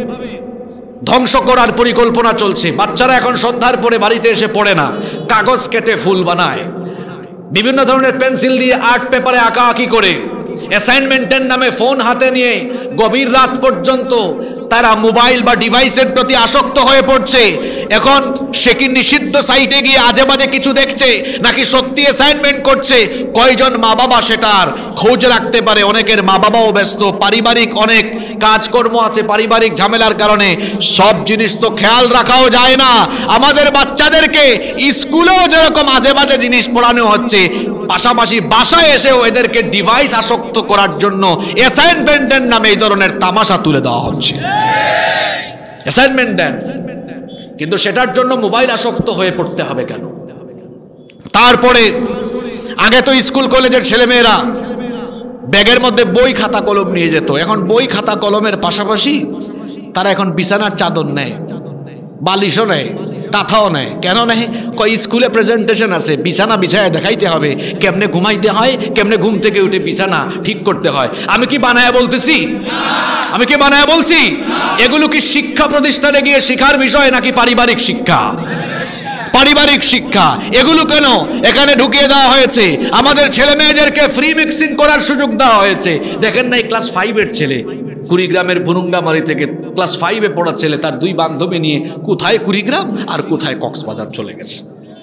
A: ধ্বংস করার পরিকল্পনা চলছে। বাচ্চারা এখন সন্ধ্যার পরে বাড়িতে এসে পড়ে না, কাগজ কেটে ফুল বানায়, বিভিন্ন ধরনের পেন্সিল দিয়ে আর্ট পেপারে আঁকাআঁকি করে, অ্যাসাইনমেন্টের নামে ফোন হাতে নিয়ে গভীর রাত পর্যন্ত তারা মোবাইল বা ডিভাইসের প্রতি আসক্ত হয়ে পড়ছে। এখন সে কি নিষিদ্ধ সাইটে গিয়ে আজে বাজে কিছু দেখছে নাকি সত্যি অ্যাসাইনমেন্ট করছে, কয়জন মা বাবা সেটার খোঁজ রাখতে পারে? অনেকের মা বাবাও ব্যস্ত, পারিবারিক অনেক কাজকর্ম আছে, পারিবারিক ঝামেলার কারণে সব জিনিস তো খেয়াল রাখাও যায় না। আমাদের বাচ্চাদেরকে স্কুলেও যেরকম আজে বাজে জিনিস পড়ানো হচ্ছে, পাশাপাশি বাসায় এসেও এদেরকে ডিভাইস আসক্ত করার জন্য অ্যাসাইনমেন্টের নামে এই ধরনের তামাশা তুলে দেওয়া হচ্ছে। অ্যাসাইনমেন্ট দেন, কিন্তু সেটার জন্য মোবাইল আসক্ত হয়ে পড়তে হবে কেন? তারপরে আগে তো স্কুল কলেজের ছেলেমেয়েরা ব্যাগের মধ্যে বই খাতা কলম নিয়ে যেত, এখন বই খাতা কলমের পাশাপাশি তারা এখন বিছানার চাদর নেয়, বালিশও নেয়, কাঁথাও নেয়। কেন নেয়? কয় স্কুলে প্রেজেন্টেশন আছে, বিছানা বিছায় দেখাইতে হবে কেমনে ঘুমাইতে হয়, কেমনে ঘুম থেকে উঠে বিছানা ঠিক করতে হয়। আমি কি বানায় বলতেছি? আমি কি বানায় বলছি? এগুলো কি শিক্ষা প্রতিষ্ঠানে গিয়ে শিক্ষার বিষয় নাকি পারিবারিক শিক্ষা? পারিবারিক শিক্ষা। এগুলো কেন এখানে ঢুকিয়ে দেওয়া হয়েছে? আমাদের ছেলে মেয়েদেরকে ফ্রি মিক্সিং করার সুযোগ দেওয়া হয়েছে। দেখেন না, এই ক্লাস ফাইভের ছেলে কুড়িগ্রামের বুরুঙ্গামারি থেকে ক্লাস ফাইভে পড়া ছেলে তার দুই বান্ধবী নিয়ে কোথায় কুড়িগ্রাম আর কোথায় কক্সবাজার চলে গেছে।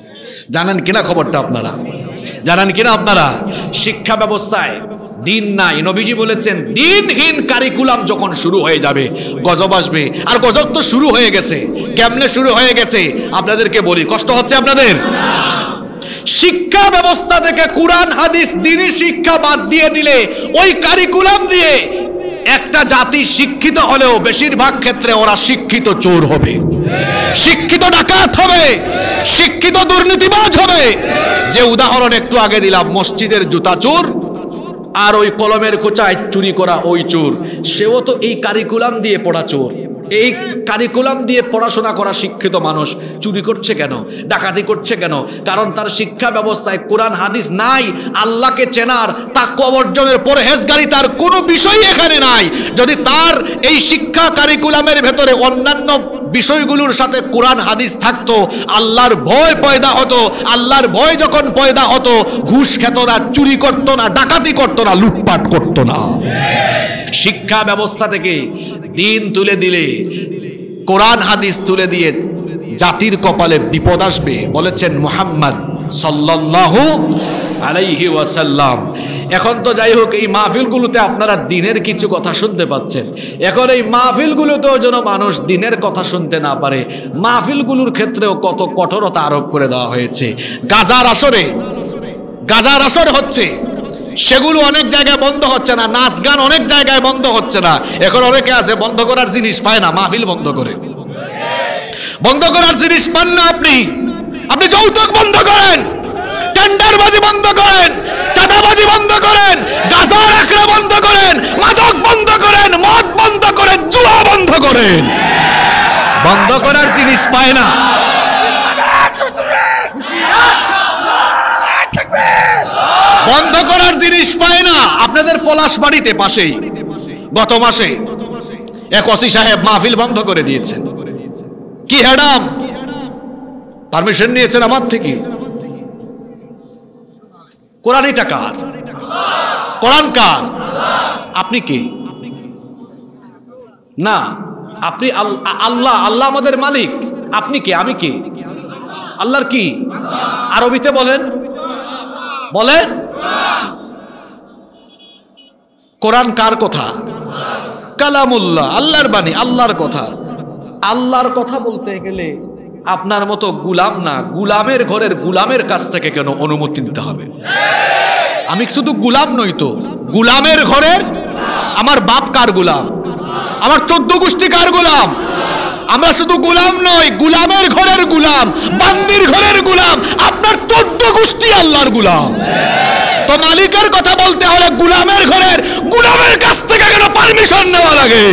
A: জানেন কিনা খবরটা আপনারা? জানেন কিনা আপনারা? শিক্ষা ব্যবস্থায় দিন নাই। নবীজি বলেছেন দিনহীন কারিকুলাম যখন শুরু হয়ে যাবে গজব আসবে। আর গজব তো শুরু হয়ে গেছে। কেমনে শুরু হয়ে গেছে আপনাদেরকে বলি, কষ্ট হচ্ছে আপনাদের? শিক্ষা ব্যবস্থা থেকে কুরআন হাদিস দ্বীনি শিক্ষা বাদ দিয়ে দিলে ওই কারিকুলাম দিয়ে একটা জাতি শিক্ষিত হলেও বেশিরভাগ ক্ষেত্রে ওরা শিক্ষিত চোর হবে, শিক্ষিত ডাকাত হবে, শিক্ষিত দুর্নীতিবাজ হবে। যে উদাহরণ একটু আগে দিলাম, মসজিদের জুতা চোর আর ওই কলমের খোঁচায় চুরি করা ওই চোর, সেও তো এই কারিকুলাম দিয়ে পড়া চোর। এই কারিকুলাম দিয়ে পড়াশোনা করা শিক্ষিত মানুষ চুরি করছে কেন, ডাকাতি করছে কেন? কারণ তার শিক্ষা ব্যবস্থায় কোরআন হাদিস নাই, আল্লাহকে চেনার, তাকওয়া অর্জনের, পরহেজগারি তার কোনো বিষয় এখানে নাই। যদি তার এই শিক্ষা কারিকুলামের ভেতরে অন্যান্য বিষয়গুলোর সাথে কোরআন হাদিস থাকতো, আল্লাহর ভয় পয়দা হতো। আল্লাহর ভয় যখন পয়দা হতো, ঘুষ খেত না, চুরি করতো না, ডাকাতি করতো না, লুটপাট করতো না। শিক্ষা ব্যবস্থা থেকে দিন তুলে দিলে, কোরআন হাদিস তুলে দিয়ে জাতির কপালে বিপদ আসবে বলেছেন মুহাম্মদ সাল্লাল্লাহু আলাইহি ওয়াসাল্লাম। এখন তো যাই হোক, এই মাহফিলগুলোতে আপনারা দিনের কিছু কথা শুনতে পাচ্ছেন। এখন এই মাহফিলগুলোতেও যেন মানুষ দিনের কথা শুনতে না পারে, মাহফিলগুলোর ক্ষেত্রেও কত কঠোরতা আরোপ করে দেওয়া হয়েছে। গাজার আসরে গাজার আসর হচ্ছে, সেগুলো অনেক জায়গায় বন্ধ হচ্ছে না, নাচ গান অনেক জায়গায় বন্ধ হচ্ছে না। এখন অনেকে আছে বন্ধ করার জিনিস পায় না, মাহফিল বন্ধ করে। বন্ধ করার জিনিস পান না আপনি, আপনি যৌতুক বন্ধ করেন, টেন্ডারবাজি বন্ধ করেন, চাঁদাবাজি বন্ধ করেন, গাজার আখড়া বন্ধ করেন, মাদক বন্ধ করেন, মদ বন্ধ করেন, জুয়া বন্ধ করেন। বন্ধ করার জিনিস পায় না। বন্ধ করার জিনিস পায় না। আপনাদের পলাশবাড়িতে পাশেই গত মাসে এক ওসি সাহেব মাহফিল বন্ধ করে দিয়েছেন। কি হ্যাডাম, পারমিশন নিয়েছেন আমার থেকে। কোরআনটা কার? কোরআন কার? আপনি কে? না, আপনি আল্লাহ। আল্লাহ আমাদের মালিক। আপনি কে? আমি কে? আল্লাহর কি? আরবিতে বলেন, বলেন। কোরআন কার কথা? কালামুল্লাহ, আল্লাহর বাণী, আল্লাহর কথা। আল্লাহর কথা বলতে গেলে আপনার মতো গুলাম না, গুলামের ঘরের গুলামের কাছ থেকে কেন অনুমতি নিতে হবে? আমি শুধু গুলাম নই তো, গুলামের ঘরের, আমার বাপ কার গুলাম? আমার চোদ্দ গোষ্ঠী কার গুলাম? আমরা শুধু গুলাম নই, গুলামের ঘরের গুলাম, বান্দির ঘরের গুলাম। আপনার চোদ্দ গোষ্ঠী আল্লাহর গুলাম। তো মালিকের কথা বলতে হলে গুলামের ঘরের গুলামের কাছ থেকে কেন পারমিশন নেওয়া লাগে?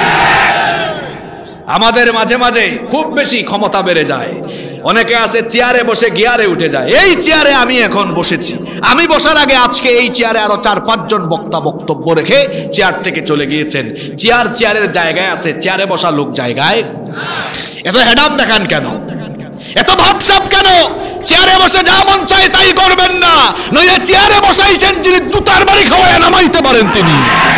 A: আমাদের মাঝে মাঝে খুব বেশি ক্ষমতা বেড়ে যায়। অনেকে আছে চেয়ারে বসে গিয়ারে উঠে যায়। এই চেয়ারে আমি এখন বসেছি, আমি বসার আগে আজকে এই চেয়ারে আরো চার পাঁচজন বক্তা বক্তব্য রেখে চেয়ার থেকে চলে গিয়েছেন। চেয়ার চেয়ারের জায়গায় আছে, চেয়ারে বসা লোক জায়গায়। এত হেডাম দেখান কেন? এত ভাবসাব কেন? চেয়ারে বসে যা মন চায় তাই করবেন না, নইলে চেয়ারে বসাইছেন যিনি জুতার বাড়ি খাওয়ায় নামাইতে পারেন তিনি।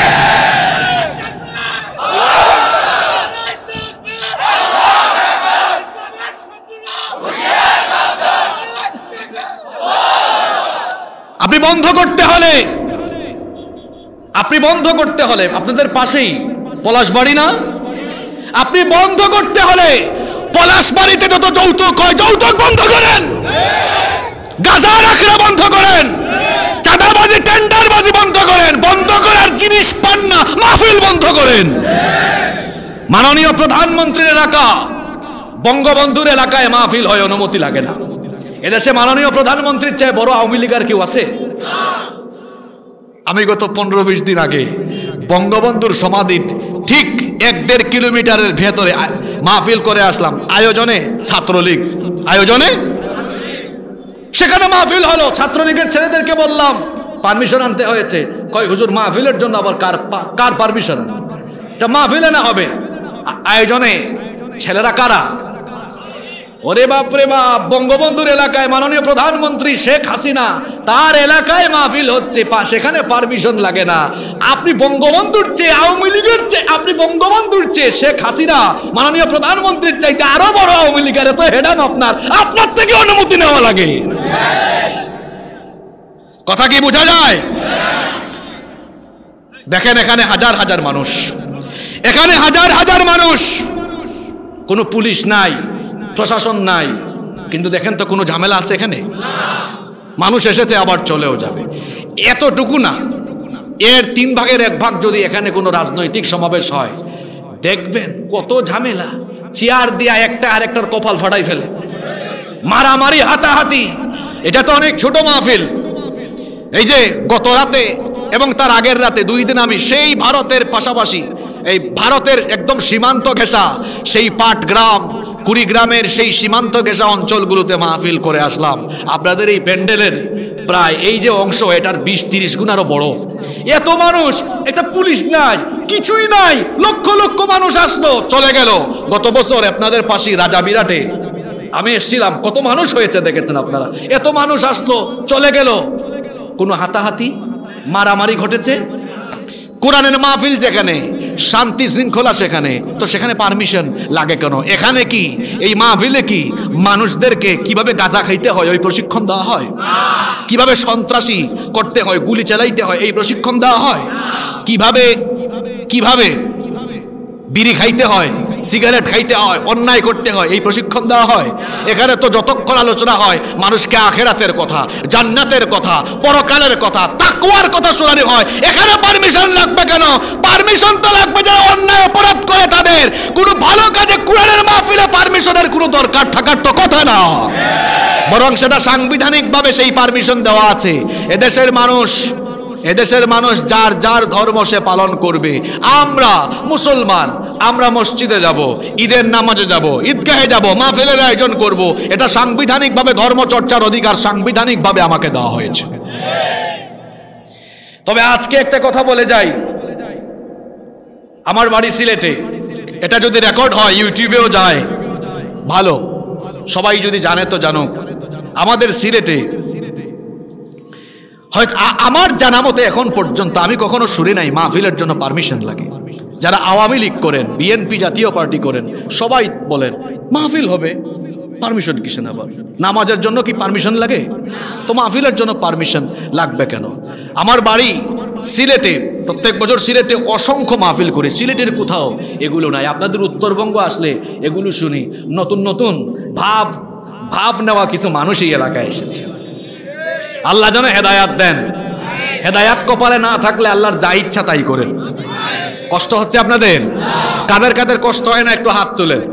A: আপনি বন্ধ করতে হলে আপনি বন্ধ করতে হলে আপনাদের পাশেই পলাশবাড়ি না? আপনি বন্ধ করতে হলে পলাশবাড়িতে যত যৌতুক হয় যৌতুক বন্ধ করেন, গাজার আখড়া বন্ধ করেন, চাঁদাবাজি টেন্ডারবাজি বন্ধ করেন। বন্ধ করার জিনিস পান না, মাহফিল বন্ধ করেন। মাননীয় প্রধানমন্ত্রীর এলাকা, বঙ্গবন্ধুর এলাকায় মাহফিল হয়, অনুমতি লাগে না। এদেশে মাননীয় প্রধানমন্ত্রীর চেয়ে বড় আওয়ামী লীগের কেউ আছে? আমি গত পনেরো বিশ দিন আগে বঙ্গবন্ধুর সমাধির ঠিক এক দেড় কিলোমিটারের ভেতরে মাহফিল করে আসলাম। আয়োজনে ছাত্রলীগ, আয়োজনে সেখানে মাহফিল হলো। ছাত্রলীগের ছেলেদেরকে বললাম পারমিশন আনতে হয়েছে। কয় হুজুর মাহফিলের জন্য আবার কার কার পারমিশন? এটা মাহফিলে না হবে, আয়োজনে। ছেলেরা কারা? ওরে বাপরে বাপ, বঙ্গবন্ধুর এলাকায় মাননীয় প্রধানমন্ত্রী শেখ হাসিনা তার এলাকায় মাহফিল হচ্ছে, সেখানে পারমিশন লাগে না। আপনি বঙ্গবন্ধুর চেয়ে, আওয়ামী লীগের চেয়ে, আপনি বঙ্গবন্ধুর চেয়ে শেখ হাসিনা মাননীয় প্রধানমন্ত্রীর চাইতে আরো বড় আওয়ামী লীগের তো হেডাম আপনার, আপনার থেকে অনুমতি নেওয়া লাগে। কথা কি বোঝা যায়? দেখেন এখানে হাজার হাজার মানুষ, এখানে হাজার হাজার মানুষ, কোনো পুলিশ নাই, প্রশাসন নাই, কিন্তু দেখেন তো কোনো ঝামেলা আছে এখানে? মানুষ এসেছে আবার চলেও যাবে, এতটুকু না, এর তিন ভাগের এক ভাগ যদি এখানে কোনো রাজনৈতিক সমাবেশ হয়, দেখবেন কত ঝামেলা, চেয়ার দিয়া একটা আরেকটার কপাল ফাটাই ফেলে, মারামারি, হাতাহাতি। এটা তো অনেক ছোট মাহফিল। এই যে গত রাতে এবং তার আগের রাতে দুই দিন আমি সেই ভারতের পাশাপাশি, এই ভারতের একদম সীমান্ত ঘেঁষা সেই পাটগ্রাম, কুড়িগ্রামের সেই সীমান্ত ঘেঁষা অঞ্চলগুলোতে মাহফিল করে আসলাম। আপনাদের এই প্যান্ডেলের প্রায় এই যে অংশ, এটার বিশ তিরিশ গুণ আরো বড়। এত মানুষ, এটা পুলিশ নাই, কিছুই নাই, লক্ষ লক্ষ মানুষ আসলো, চলে গেল। গত বছর আপনাদের পাশে রাজা বিরাটে আমি এসেছিলাম, কত মানুষ হয়েছে দেখেছেন আপনারা। এত মানুষ আসলো, চলে গেল, কোনো হাতাহাতি, মারামারি ঘটেছে? কোরআনের মাহফিল যেখানে, শান্তি শৃঙ্খলা সেখানে, তো সেখানে পারমিশন লাগে কেন? এখানে কি এই মাহফিলে কি মানুষদেরকে কিভাবে গাঁজা খাইতে হয় ওই প্রশিক্ষণ দেওয়া হয়? কিভাবে সন্ত্রাসী করতে হয়, গুলি চালাইতে হয় এই প্রশিক্ষণ দেওয়া হয়? কিভাবে কিভাবে বিড়ি খাইতে হয়, সিগারেট খাইতে হয়, অন্যায় করতে হয় এই প্রশিক্ষণ দেওয়া হয়? এখানে তো যতক্ষণ আলোচনা হয় মানুষকে আখেরাতের কথা, জান্নাতের কথা, পরকালের কথা, তাকওয়ার কথা শোনানো হয়। এখানে পারমিশন লাগবে কেন? পারমিশন তো লাগবে যারা অন্যায় অপরাধ করে তাদের। কোনো ভালো কাজে কোরআনের মাহফিলে পারমিশনের কোনো দরকার থাকার তো কথা না, বরং সেটা সাংবিধানিকভাবে সেই পারমিশন দেওয়া আছে। এদেশের মানুষ এদেশের মানুষ যার যার ধর্ম সে পালন করবে। আমরা মুসলমান, আমরা মসজিদে যাব, ঈদের নামাজে যাব, ঈদগাহে যাব, মাহফিলের আয়োজন করব, এটা সাংবিধানিকভাবে ধর্মচর্চার অধিকার সাংবিধানিকভাবে আমাকে দেওয়া হয়েছে। তবে আজকে একটা কথা বলে যাই, আমার বাড়ি সিলেটে, এটা যদি রেকর্ড হয় ইউটিউবেও যায়, ভালো, সবাই যদি জানে তো জানুক। আমাদের সিলেটে হয়তো আমার জানা মতে এখন পর্যন্ত আমি কখনো শুনি নাই মাহফিলের জন্য পারমিশন লাগে। যারা আওয়ামী লীগ করেন, বিএনপি জাতীয় পার্টি করেন, সবাই বলেন মাহফিল হবে, পারমিশন কিসের? আবার নামাজের জন্য কি পারমিশন লাগে? তো মাহফিলের জন্য পারমিশন লাগবে কেন? আমার বাড়ি সিলেটে, প্রত্যেক বছর সিলেটে অসংখ্য মাহফিল করি, সিলেটের কোথাও এগুলো নাই। আপনাদের উত্তরবঙ্গ আসলে এগুলো শুনি। নতুন নতুন ভাব ভাব নেওয়া কিছু মানুষ এই এলাকায় এসেছে। আল্লাহ যেন হেদায়াত দেন। হেদায়াত কপালে না থাকলে আল্লাহর যা ইচ্ছা তাই করেন। কষ্ট হচ্ছে আপনাদের? কাদের কাদের কষ্ট হয় না একটু হাত তোলেন।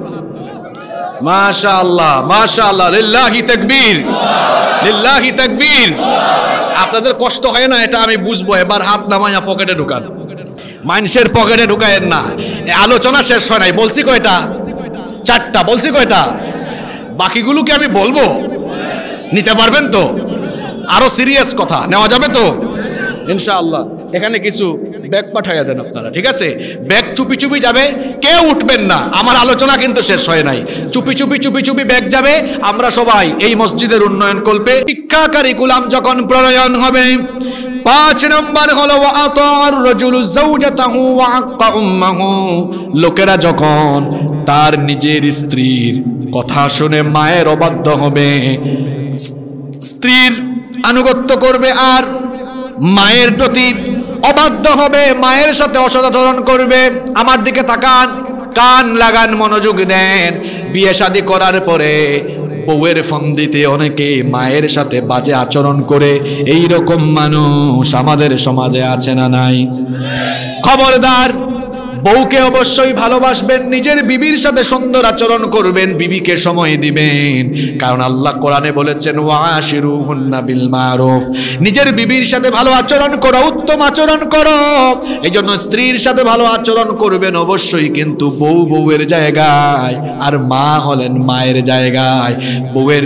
A: মাশাআল্লাহ, মাশাআল্লাহ, লিল্লাহি তাকবীর, লিল্লাহি তাকবীর। আপনাদের কষ্ট হয় না এটা আমি বুঝবো। এবার হাত নামাইয়া পকেটে ঢুকান, মানুষের পকেটে ঢুকায়েন না। আলোচনা শেষ হয় নাই, বলছি কয়টা? চারটা। বলছি কয়টা? বাকিগুলো কি আমি বলবো? নিতে পারবেন তো? আরো সিরিয়াস কথা নেওয়া যাবে তো ইনশাআল্লাহ? এখানে কিছু ব্যাগ পাঠাইয়া দেন আপনারা, ঠিক আছে? ব্যাগ চুপি চুপি যাবে, কেউ উঠবেন না। আমার আলোচনা কিন্তু শেষ হয় নাই। চুপি চুপি চুপি চুপি ব্যাগ যাবে। আমরা সবাই এই মসজিদের উন্নয়ন কল্পে শিক্ষা কারিকুলাম যখন প্রণয়ন হবে, পাঁচ নম্বর হলো ওয়াতার রাজুলু যাওজাতাহু ওয়া আক্কা উম্মাহু। লোকেরা যখন তার নিজের স্ত্রীর কথা শুনে মায়ের অবাধ্য হবে, স্ত্রীর আনুগত্য করবে আর মায়ের প্রতি অবাধ্য হবে, মায়ের সাথে অসদাচরণ করবে। আমার দিকে তাকান, কান লাগান, মনোযোগ দেন। বিয়ে শাদী করার পরে বউয়ের ফন্দিতে অনেকে মায়ের সাথে বাজে আচরণ করে, এই রকম মানুষ আমাদের সমাজে আছে না নাই? খবরদার, বউকে অবশ্যই ভালোবাসবেন, নিজের বিবির সাথে সুন্দর আচরণ করবেন, বিবিকে সময় দিবেন। কারণ আল্লাহ কোরআনে বলেছেন ওয়াশিরুহুন্না বিল মারুফ, নিজের বিবির সাথে ভালো আচরণ করো, উত্তম আচরণ করো। এই জন্য স্ত্রীর সাথে ভালো আচরণ করবেন অবশ্যই, কিন্তু বউ বউয়ের জায়গায় আর মা হলেন মায়ের জায়গায়। বউয়ের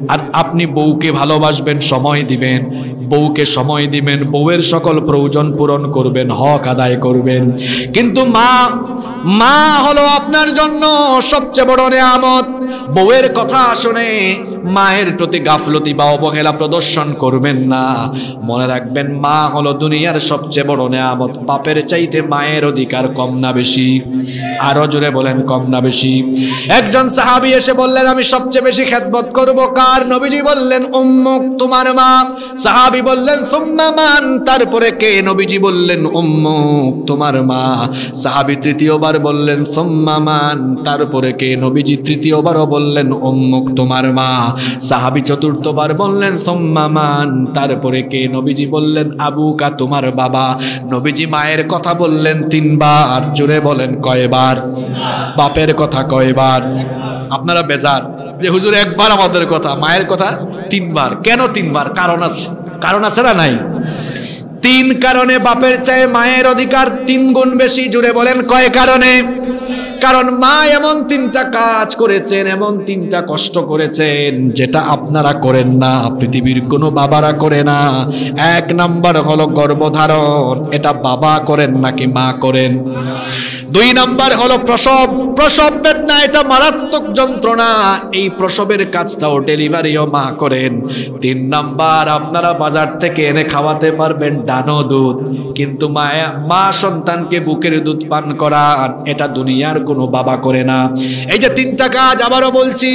A: আর আপনি বউকে ভালোবাসবেন, সময় দিবেন, বউকে সময় দিবেন, বউয়ের সকল প্রয়োজন পূরণ করবেন, হক আদায় করবেন। কিন্তু মা মা হলো আপনার জন্য সবচেয়ে বড় নিয়ামত। বউয়ের কথা শুনে মায়ের প্রতি গাফলতি বা অবহেলা প্রদর্শন করবেন না। মনে রাখবেন, মা হলো দুনিয়ার সবচেয়ে বড় নিয়ামত। বাপের চাইতে মায়ের অধিকার কম না বেশি? আরো জোরে বলেন, কম না বেশি? একজন সাহাবী এসে বললেন, আমি সবচেয়ে বেশি খেদমত করব কার? নবীজি বললেন, উম্মুক, তোমার মা। সাহাবী বললেন, সুম্মা মান? তারপরে কে? নবীজি বললেন, উম্মুক, তোমার মা। সাহাবী তৃতীয়বার বললেন, সুম্মা মান? তারপরে কে? নবীজি তৃতীয়বারও বললেন, উম্মুক, তোমার মা। সাহাবী চতুর্থবার বললেন, সুম্মা মান? তারপরে কে? নবীজি বললেন, আবুকা, তোমার বাবা। নবীজি মায়ের কথা বললেন তিনবার। জোরে বলেন, কয়বার? বাপের কথা কয়বার? আপনারা বেজার যে হুজুর একবার আমাদের কথা, মায়ের কথা তিনবার। কেন তিনবার? কারণ আছে। কারণ আছে না নাই? তিন কারণে বাপের চেয়ে মায়ের অধিকার তিন গুণ বেশি। জুড়ে বলেন, কয় কারণে? কারণ মা এমন তিনটা কাজ করেছেন, এমন তিনটা কষ্ট করেছেন যেটা আপনারা করেন না, পৃথিবীর কোনো বাবারা করে না। এক নাম্বার হলো গর্ভধারণ, এটা বাবা করেন নাকি মা করেন? দুই নাম্বার হলো প্রসব, প্রসব বেদনা, এটা মারাত্মক যন্ত্রণা, এই প্রসবের কাজটাও ডেলিভারিও মা করেন। তিন নাম্বার, আপনারা বাজার থেকে এনে খাওয়াতে পারবেন ডানো দুধ, কিন্তু মায়া মা সন্তানকে বুকের দুধ পান করান, এটা দুনিয়ার কোনো বাবা করে না। এই যে তিনটা কাজ, আবারও বলছি,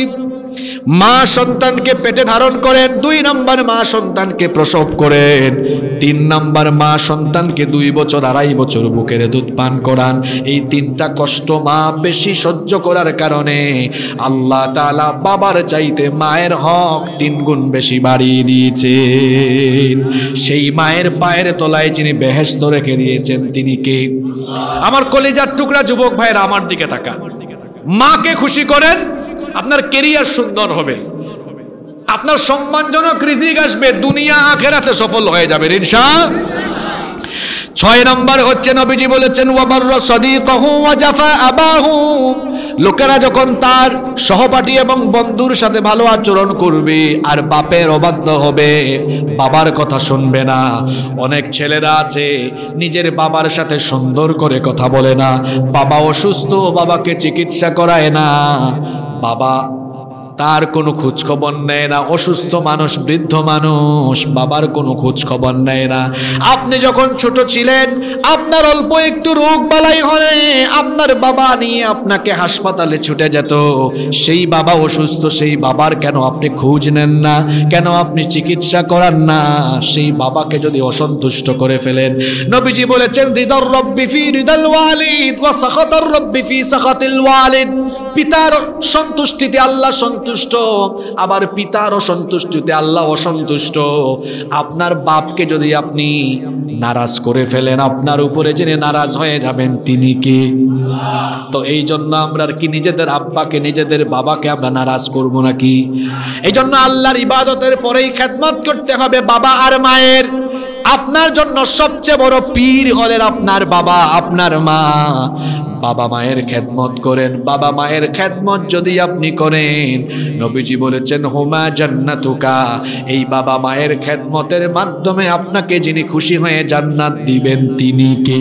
A: মা সন্তানকে পেটে ধারণ করেন, দুই নাম্বার মা সন্তানকে প্রসব করেন, তিন নাম্বার মা সন্তানকে দুই বছর আড়াই বছর বুকের দুধ পান করান। এই তিনটা কষ্ট মা বেশি সহ্য করার কারণে আল্লাহ তাআলা বাবার চাইতে মায়ের হক তিন গুণ বেশি বাড়িয়ে দিয়েছেন। সেই মায়ের পায়ের তলায় যিনি বেহেশত রেখে দিয়েছেন তিনি কে? আমার কলিজার টুকরা যুবক ভাইরা, আমার দিকে তাকান। মাকে খুশি করেন, আপনার কেরিয়ার সুন্দর হবে, আপনার সম্মানজনক রিজিক আসবে, দুনিয়া আখিরাতে সফল হয়ে যাবে ইনশাআল্লাহ। ছয় নম্বর হচ্ছে, নবীজি বলেছেন, ওয়াবাররা সাদিকাহু ওয়া জাফা আবাহু। লোকেরা যখন তার সহপাঠী এবং বন্ধুর সাথে ভালো আচরণ করবে আর বাপের অবাধ্য হবে, বাবার কথা শুনবে না। অনেক ছেলেরা আছে নিজের বাবার সাথে সুন্দর করে কথা বলে না, বাবা অসুস্থ, বাবাকে চিকিৎসা করায় না, বাবা তার কোনো খোঁজ খবর নেয় না। অসুস্থ মানুষ, বৃদ্ধ মানুষ, বাবার কোনো খোঁজ খবর নেয় না। আপনি যখন ছোট ছিলেন, আপনার অল্প একটু রোগ বালাই হলে আপনার বাবা নিয়ে আপনাকে হাসপাতালে ছুটে যেত। সেই বাবা অসুস্থ, সেই বাবার কেন আপনি খোঁজ নেন না? কেন আপনি চিকিৎসা করান না? সেই বাবাকে যদি অসন্তুষ্ট করে ফেলেন, নবীজি বলেছেন, রিদার রব্বি ফি রিদাল ওয়ালিদ ওয়া সাখাতার রব্বি ফি সাখাতিল ওয়ালিদ। পিতার সন্তুষ্টিতে আল্লাহ সন্তুষ্ট, আবার পিতার অসন্তুষ্টিতে আল্লাহ অসন্তুষ্ট। আপনার বাপকে যদি আপনি নারাজ করে ফেলেন, আপনার উপরে যিনি নারাজ হয়ে যাবেন তিনি কে? তো এই জন্য আমরা কি নিজেদের আব্বাকে, নিজেদের বাবাকে আমরা নারাজ করব নাকি? এই জন্য আল্লাহর ইবাদতের পরেই খেদমত করতে হবে বাবা আর মায়ের। আপনার জন্য সবচেয়ে বড় পীর হলেন আপনার বাবা, আপনার মা। বাবা মায়ের খেদমত করেন। বাবা মায়ের খেদমত যদি আপনি করেন, নবীজি বলেছেন, হুমা জান্নাতুকা। এই বাবা মায়ের খেদমতের মাধ্যমে আপনাকে যিনি খুশি হয়ে জান্নাত দিবেন তিনি কে?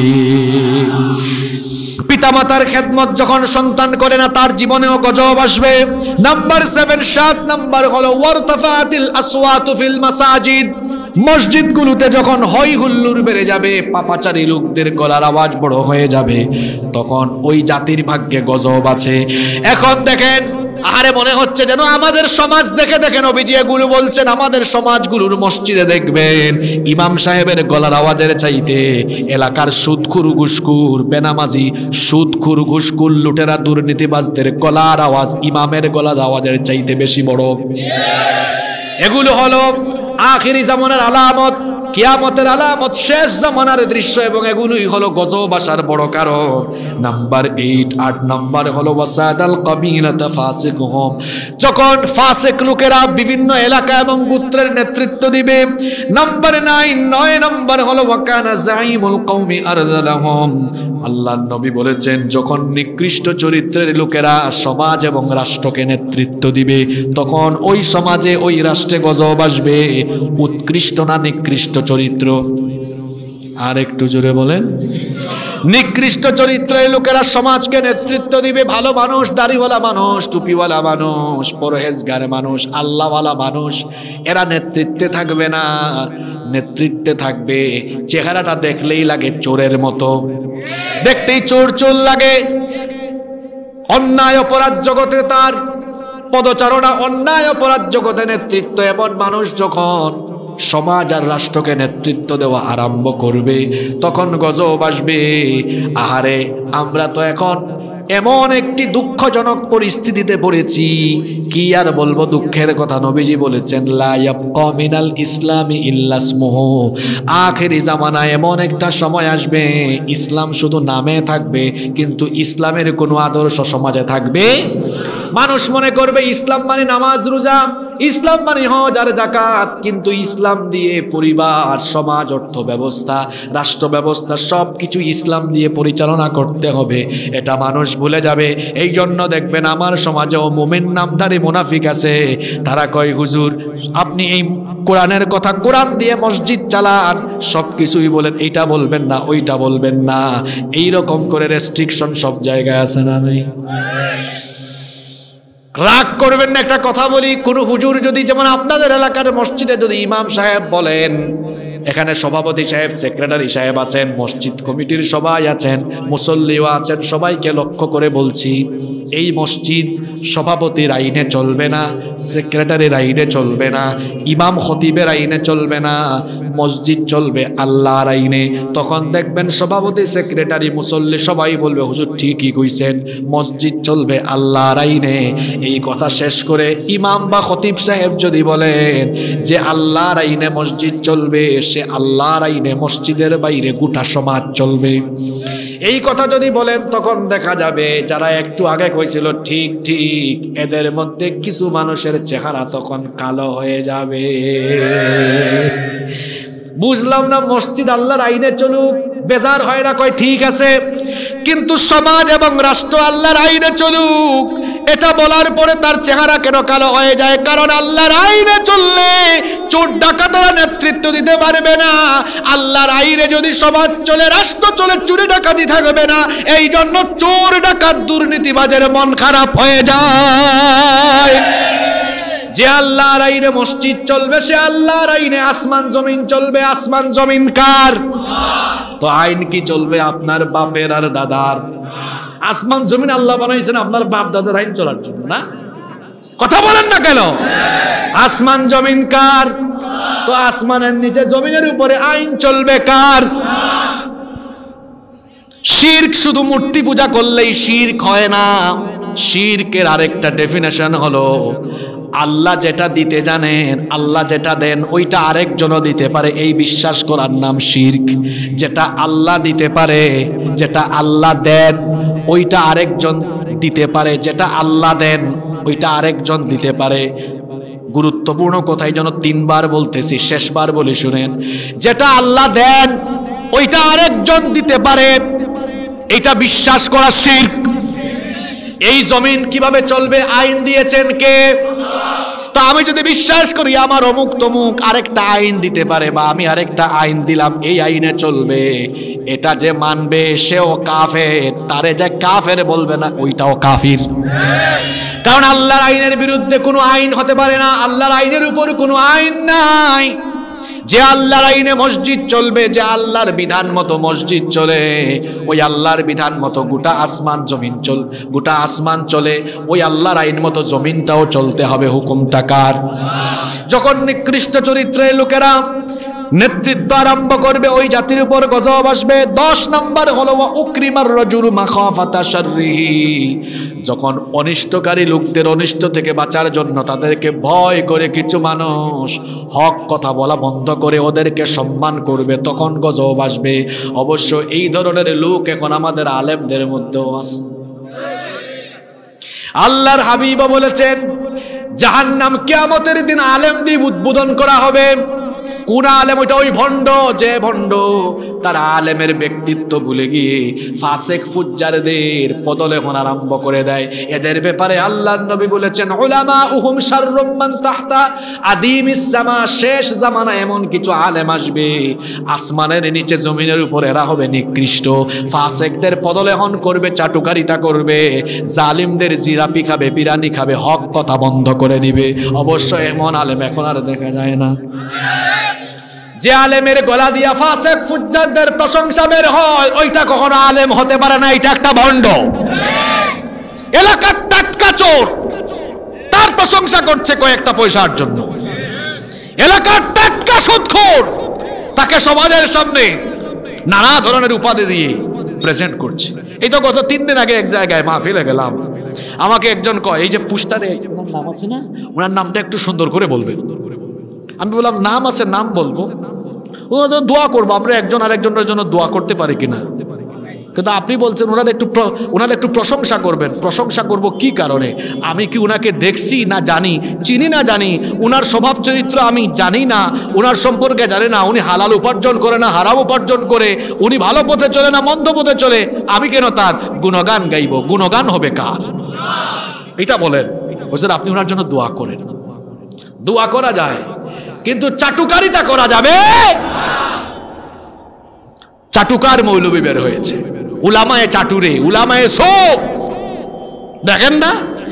A: পিতামাতার খেদমত যখন সন্তান করে না, তার জীবনেও গজব আসবে। নাম্বার সেভেন, সাত নাম্বার হলো ওয়ারতাফাতিল আসওয়াতু ফিল মাসাজিদ। মসজিদগুলোতে যখন হই হুল্লুর বেড়ে যাবে, পাপাচারী লোকদের গলার আওয়াজ বড় হয়ে যাবে, তখন ওই জাতির ভাগ্যে গজব আছে। এখন দেখেন, আরে মনে হচ্ছে যেন আমাদের সমাজ দেখে দেখেন নবীজি এগুলো বলছেন, আমাদের সমাজগুলোর মসজিদে দেখবেন ইমাম সাহেবের গলার আওয়াজের চাইতে এলাকার সুদখুর ঘুষখুর বেনামাজি, সুদখুর ঘুষখুর লুটেরা দুর্নীতিবাজদের গলার আওয়াজ ইমামের গলার আওয়াজের চাইতে বেশি বড়। এগুলো হলো আখিরি জামানার আলামত, কিয়ামতের আলামত, শেষ জামানার দৃশ্য, এবং এগুলোই হলো গজব আসার বড় কারণ। নাম্বার এইট, আট নাম্বার হলো ওয়াসাদাল কাবিলাতা ফাসিকহুম। যখন ফাসিক লোকেরা বিভিন্ন এলাকা এবং গোত্রের নেতৃত্ব দিবে। নাম্বার নাইন, নয় নাম্বার হলো ওয়াকানা যাইমুল কওমি আরযালাহুম। আল্লাহর নবী বলেছেন, যখন নিকৃষ্ট চরিত্রের লোকেরা সমাজ এবং রাষ্ট্রকে নেতৃত্ব দিবে, তখন ওই সমাজে ওই রাষ্ট্রে গজব আসবে। উৎকৃষ্ট না নিকৃষ্ট চরিত্র? আর একটু জোরে বলেন। নিকৃষ্ট চরিত্রের লোকেরা সমাজকে নেতৃত্ব দিবে। ভালো মানুষ, দাড়িওয়ালা মানুষ, টুপিওয়ালা মানুষ, পরহেজগার মানুষ, আল্লাহওয়ালা মানুষ, এরা নেতৃত্বে থাকবে না। নেতৃত্বে থাকবে চেহারাটা দেখলেই লাগে চোরের মতো, দেখতেই চোর চোর লাগে। অন্যায় অপরাধ জগতে তার পদচারণা, অন্যায় অপরাধ জগতে নেতৃত্ব। এমন মানুষ যখন সমাজ আর রাষ্ট্রকে নেতৃত্ব দেওয়া আরম্ভ করবে, তখন গজব আসবে। আহারে, আমরা তো এখন এমন একটি দুঃখজনক পরিস্থিতিতে পড়েছি, কি আর বলবো দুঃখের কথা। নবীজি বলেছেন, লা ইয়াবকা মিনাল ইসলামি ইল্লা ইসমুহু। আখিরি জামানায় এমন একটা সময় আসবে, ইসলাম শুধু নামে থাকবে, কিন্তু ইসলামের কোনো আদর্শ সমাজে থাকবে। মানুষ মনে করবে ইসলাম মানে নামাজ রোজা, ইসলাম মানে হজ আর যাকাত, কিন্তু ইসলাম দিয়ে পরিবার, সমাজ, অর্থ ব্যবস্থা, রাষ্ট্র ব্যবস্থা সব কিছু ইসলাম দিয়ে পরিচালনা করতে হবে, এটা মানুষ ভুলে যাবে। এই জন্য দেখবেন আমার সমাজেও মুমিন নামধারী মুনাফিক আছে। তারা কয়, হুজুর আপনি এই কোরআনের কথা, কোরআন দিয়ে মসজিদ চালান, সব কিছুই বলেন, এইটা বলবেন না, ওইটা বলবেন না, এই রকম করে রেস্ট্রিকশন সব জায়গায় আছে না নেই? রাগ করবেন না, একটা কথা বলি। কোন হুজুর যদি, যেমন আপনাদের এলাকার মসজিদে যদি ইমাম সাহেব বলেন, এখানে সভাপতি সাহেব, সেক্রেটারি সাহেব আছেন, মসজিদ কমিটির সবাই আছেন, মুসল্লিও আছেন, সবাইকে লক্ষ্য করে বলছি, এই মসজিদ সভাপতির আইনে চলবে না, সেক্রেটারির আইনে চলবে না, ইমাম খতিবের আইনে চলবে না, মসজিদ চলবে আল্লাহর আইনে। তখন দেখবেন সভাপতি, সেক্রেটারি, মুসল্লি সবাই বলবে, হুজুর ঠিকই কইছেন, মসজিদ চলবে আল্লাহর আইনে। এই কথা শেষ করে ইমাম বা খতিব সাহেব যদি বলেন যে আল্লাহর আইনে মসজিদ চলবে, সে আল্লাহর আইনে মসজিদের বাইরে গোটা সমাজ চলবে। এই কথা যদি বলেন, তখন দেখা যাবে যারা একটু আগে কইছিল ঠিক ঠিক, এদের মধ্যে কিছু মানুষের চেহারা তখন কালো হয়ে যাবে। বুঝলাম না, মসজিদ আল্লাহর আইনে চলুক, বেজার হয় না, কয় ঠিক আছে, কিন্তু সমাজ এবং রাষ্ট্র আল্লাহর আইনে চলুক, এটা বলার পরে তার চেহারা কেন কালো হয়ে যায়? কারণ আল্লাহর আইনে চললে চোর ডাকাতরা নেতৃত্ব দিতে পারবে না। আল্লাহর আইনে যদি সমাজ চলে, রাষ্ট্র চলে, চুরি ডাকাতি থাকবে না। এই জন্য চোর ডাকাত দুর্নীতিবাজের মন খারাপ হয়ে যায়। যে আল্লাহর আইনে মসজিদ চলবে, সে আল্লাহর আইনে আসমান জমিন চলবে। আসমান জমিন কার? তো আইন কি চলবে? আপনার বাপের আর দাদার। আসমান জমিন আল্লাহ বানাইছেন আপনার বাপ দাদার আইন চলার জন্য না? কথা বলেন না কেন? আসমান জমিন কার? তো আসমানের নিচে জমিনের উপরে আইন চলবে কার? শিরক শুধু মূর্তি পূজা করলেই শিরক হয় না। শিরকের আরেকটা ডেফিনেশন হলো, আল্লাহ যেটা দিতে জানেন, আল্লাহ যেটা দেন, ওইটা আরেকজনও দিতে পারে, এই বিশ্বাস করার নাম শিরক। যেটা আল্লাহ দিতে পারে, যেটা আল্লাহ দেন, ওইটা আরেকজন দিতে পারে, যেটা আল্লাহ দেন ওইটা আরেকজন দিতে পারে। গুরুত্বপূর্ণ কথাই যেন তিনবার বলতেছি, শেষবার বলে শুনেন। যেটা আল্লাহ দেন ওইটা আরেকজন দিতে পারে, এটা বিশ্বাস করা শিরক। এই জমিন কিভাবে চলবে আইন দিয়েছেন কে? তা আমি যদি বিশ্বাস করি আমার অমুক তমুক আরেকটা আইন দিতে পারে, বা আমি আরেকটা আইন দিলাম এই আইনে চলবে, এটা যে মানবে সেও কাফের, তারে যে কাফের বলবে না ওইটাও কাফির। কারণ আল্লাহর আইনের বিরুদ্ধে কোনো আইন হতে পারে না, আল্লাহর আইনের উপর কোনো আইন নাই। যে আল্লাহর আইনে মসজিদ চলবে, যে আল্লাহর বিধান মতো মসজিদ চলে, ওই আল্লাহর বিধান মতো গোটা আসমান জমিন চল গোটা আসমান চলে, ওই আল্লাহর আইন মতো জমিনটাও চলতে হবে। হুকুমটা কার? যখন নিকৃষ্ট চরিত্রের লোকেরা নেতৃত্ব আরম্ভ করবে, ওই জাতির উপর গজব আসবে। দশ নম্বর হলো উকরিমার রাজুলু মাখাফাতা শাররিহি। যখন অনিষ্টকারী লোকদের অনিষ্ট থেকে বাঁচার জন্য তাদেরকে ভয় করে কিছু মানুষ হক কথা বলা বন্ধ করে ওদেরকে সম্মান করবে, তখন গজব আসবে। অবশ্য এই ধরনের লোক এখন আমাদের আলেমদের মধ্যেও আছে। আল্লাহর হাবিব বলেছেন, জাহান্নাম কিয়ামতের দিন আলেম দিয়ে উদ্বোধন করা হবে। কোন আলেম? ওইটা ওই ভণ্ড, যে ভণ্ড তার আলেমের ব্যক্তিত্ব ভুলে গিয়ে ফাসেক ফুজ্জারদের পদলেখন আরম্ভ করে দেয়। এদের ব্যাপারে আল্লাহর নবী বলেছেন, উলামা উহুম শাররুম মান তাহতা আদিমিস সামা, শেষ জামানা এমন কিছু আলেম আসবে আসমানের নিচে জমিনের উপর এরা হবে নিকৃষ্ট। ফাসেকদের পদলেখন করবে, চাটুকারিতা করবে, জালিমদের জিরাপি খাবে, বিরানি খাবে, হক কথা বন্ধ করে দিবে। অবশ্য এমন আলেম এখন আর দেখা যায় না। যে আলেমের গলা দিয়া ফাসেক ফুজ্জারদের প্রশংসা বের হয়, ওইটা কখনো আলেম হতে পারে না, এটা একটা ভণ্ড। এলাকার টাটকা চোর, তার প্রশংসা করছে কয়েকটা পয়সার জন্য। এলাকার টাটকা সুদখোর, তাকে সমাজের সামনে নানা ধরনের উপাধি দিয়ে প্রেজেন্ট করছে। এই তো গত তিন দিন আগে এক জায়গায় মাহফিলে গেলাম, আমাকে একজন কয়, এই যে পুস্তারে ওনার নাম আছে না, ওনার নামটা একটু সুন্দর করে বলবেন। আমি বললাম নাম আছে, নাম বলবো, ওনাদের দোয়া করবো, আমরা একজন আরেকজনের জন্য দোয়া করতে পারি কিনা। কিন্তু আপনি বলছেন ওনার একটু ওনার একটু প্রশংসা করবেন। প্রশংসা করব কি কারণে? আমি কি উনাকে দেখছি না জানি, চিনি না জানি, উনার স্বভাব চরিত্র আমি জানি না, উনার সম্পর্কে জানি না, উনি হালাল উপার্জন করে না হারাম উপার্জন করে, উনি ভালো পথে চলে না মন্দ পথে চলে, আমি কেন তার গুণগান গাইব? গুণগান হবে কার? এটা বলেন। বলছেন আপনি ওনার জন্য দোয়া করেন। দোয়া করা যায়, কিন্তু চাটুকারিতা করা যাবে। চাটুকার মৌলবী বের হয়েছে, উলামায়ে চাটুরে, উলামায়ে সো। দেখেন না,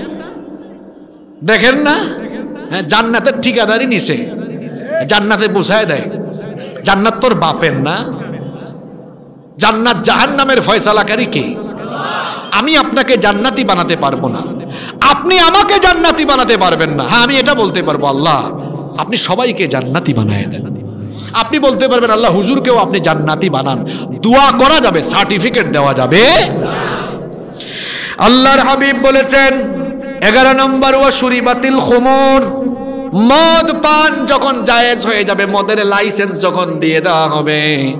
A: দেখেন না, হ্যাঁ, জান্নাতের ঠিকাদারি নিছে, জান্নাতে পৌঁছায় দেয়। জান্নাত তোর বাপের না, জান্নাত জাহান্নামের ফয়সালাকারী কে? আমি আপনাকে জান্নাতি বানাতে পারবো না, আপনি আমাকে জান্নাতি বানাতে পারবেন না। হ্যাঁ, আমি এটা বলতে পারবো, আল্লাহ আপনি সবাইকে জান্নাতি বানায় দেন। আপনি বলতে পারবেন আল্লাহ হুজুরকেও আপনি জান্নাতি বানান। দোয়া করা যাবে, সার্টিফিকেট দেওয়া যাবে। আল্লাহর হাবিব বলেছেন এগারো নম্বর, ওয়া শুরিবাতিল খুমুর, মদ পান যখন জায়েজ হয়ে যাবে, মদের লাইসেন্স যখন দিয়ে দেওয়া হবে,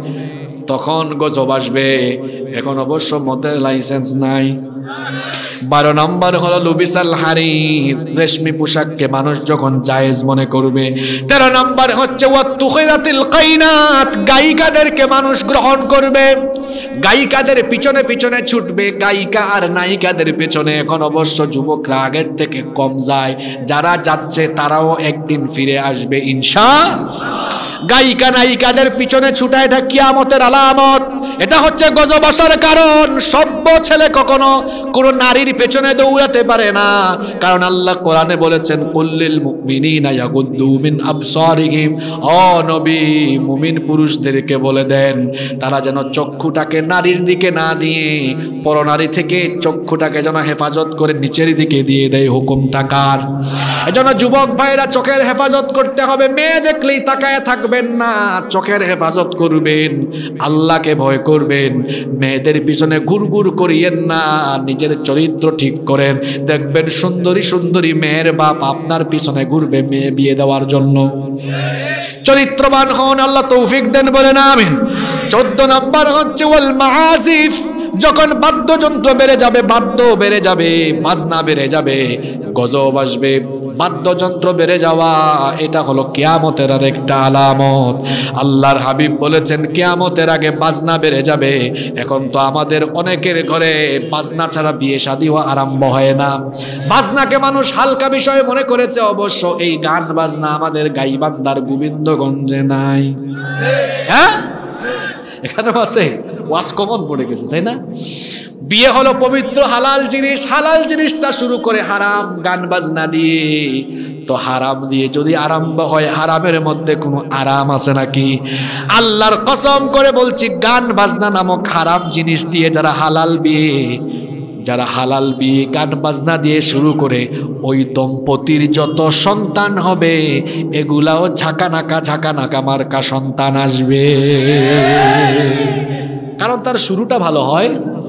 A: তখন গজব আসবে। এখন অবশ্য মদের লাইসেন্স নাই। বারো নম্বর হলো লুবিসাল হারির, রেশমি পোশাককে মানুষ যখন জায়েজ মনে করবে। তেরো নম্বর হচ্ছে ওয়াত্তুখিরাতিল কাইনাত, গায়িকাদেরকে মানুষ গ্রহণ করবে, গায়িকাদের পিছনে পিছনে ছুটবে, গায়িকা আর নায়িকাদের পেছনে। এখন অবশ্য যুবকরা আগের থেকে কম যায়, যারা যাচ্ছে তারাও একদিন ফিরে আসবে ইনশাআল্লাহ। গায়িকা নায়িকাদের পিছনে ছুটা এটা কিয়ামতের আলামত, এটা হচ্ছে গজব আসার কারণ। সভ্য ছেলে কখনো কোন নারীর পেছনে দৌড়াতে পারে না, কারণ আল্লাহ কোরআনে বলেছেন কুল্লিল মুমিনিনা ইয়াগুদ্দু মিন আবসারিহিম, ও নবী মুমিন পুরুষদেরকে বলে দেন তারা যেন চক্ষুটাকে নারীর দিকে না দিয়ে পরনারী থেকে চক্ষুটাকে যেন হেফাজত করে নিচের দিকে দিয়ে দেয়। হুকুমটা কার? এজন্য যুবক ভাইরা চোখের হেফাজত করতে হবে, মেয়ে দেখলেই তাকায় থাকবেন না, চোখের হেফাজত করবেন, আল্লাহকে ভয় করবেন, মেয়েদের পিছনে ঘুরঘুর করিয়েন না, নিজের চরিত্র ঠিক করেন। দেখবেন সুন্দরী সুন্দরী মেয়ের বাপ আপনার পিছনে ঘুরবে মেয়ে বিয়ে দেওয়ার জন্য। চরিত্রবান হন, আল্লাহ তৌফিক দেন, বলেন আমিন। চোদ্দ নম্বর হচ্ছে ওয়াল মাআজিফ, যখন বাদ্যযন্ত্র বেড়ে যাবে, বাদ্য বেড়ে যাবে, বাজনা বেড়ে যাবে, গজব আসবে। বাদ্যযন্ত্র বেড়ে যাওয়া এটা হলো কিয়ামতের আর একটা আলামত। আল্লাহর হাবিব বলেছেন কিয়ামতের আগে বাজনা বেড়ে যাবে। এখন তো আমাদের অনেকের ঘরে বাজনা ছাড়া বিয়ে শাদীও আরম্ভ হয় না। বাজনাকে মানুষ হালকা বিষয় মনে করেছে। অবশ্য এই গান বাজনা আমাদের গাইবান্ধার গোবিন্দগঞ্জে নাই, হ্যাঁ এখানেও আছে, ওয়াজ কমন পড়ে গেছে, তাই না? বিয়ে হলো পবিত্র হালাল জিনিস, হালাল জিনিসটা শুরু করে হারাম গান বাজনা দিয়ে। তো হারাম দিয়ে যদি আরম্ভ হয়, হারামের মধ্যে কোনো আরাম আছে নাকি? আল্লাহর কসম করে বলছি, গান বাজনা নামক হারাম জিনিস দিয়ে যারা হালাল বিয়ে যারা হালাল বিয়ে গান বাজনা দিয়ে শুরু করে, ওই দম্পতির যত সন্তান হবে এগুলাও ঝাঁকানাকা ঝাঁকানাকা মার্কা সন্তান আসবে, কারণ তার শুরুটা ভালো হয়।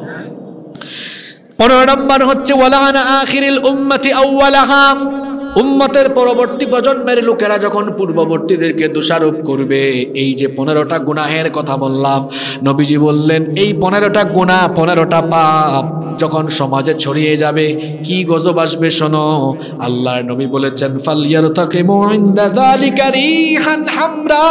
A: পনেরো নম্বর হচ্ছে ওয়ালানা আখিরিল উম্মতি আউওয়ালাহা, উম্মতের পরবর্তী প্রজন্মের লোকেরা যখন পূর্ববর্তীদেরকে দোষারোপ করবে। এই যে পনেরোটা গুনাহের কথা বললাম, নবীজি বললেন এই পনেরোটা গুনাহ, পনেরোটা পাপ যখন সমাজে ছড়িয়ে যাবে কি গজব আসবে শোনো। আল্লাহর নবী বলেছেন ফালইয়ারতাকিমু ইনদা যালিকা রিহান হামরা,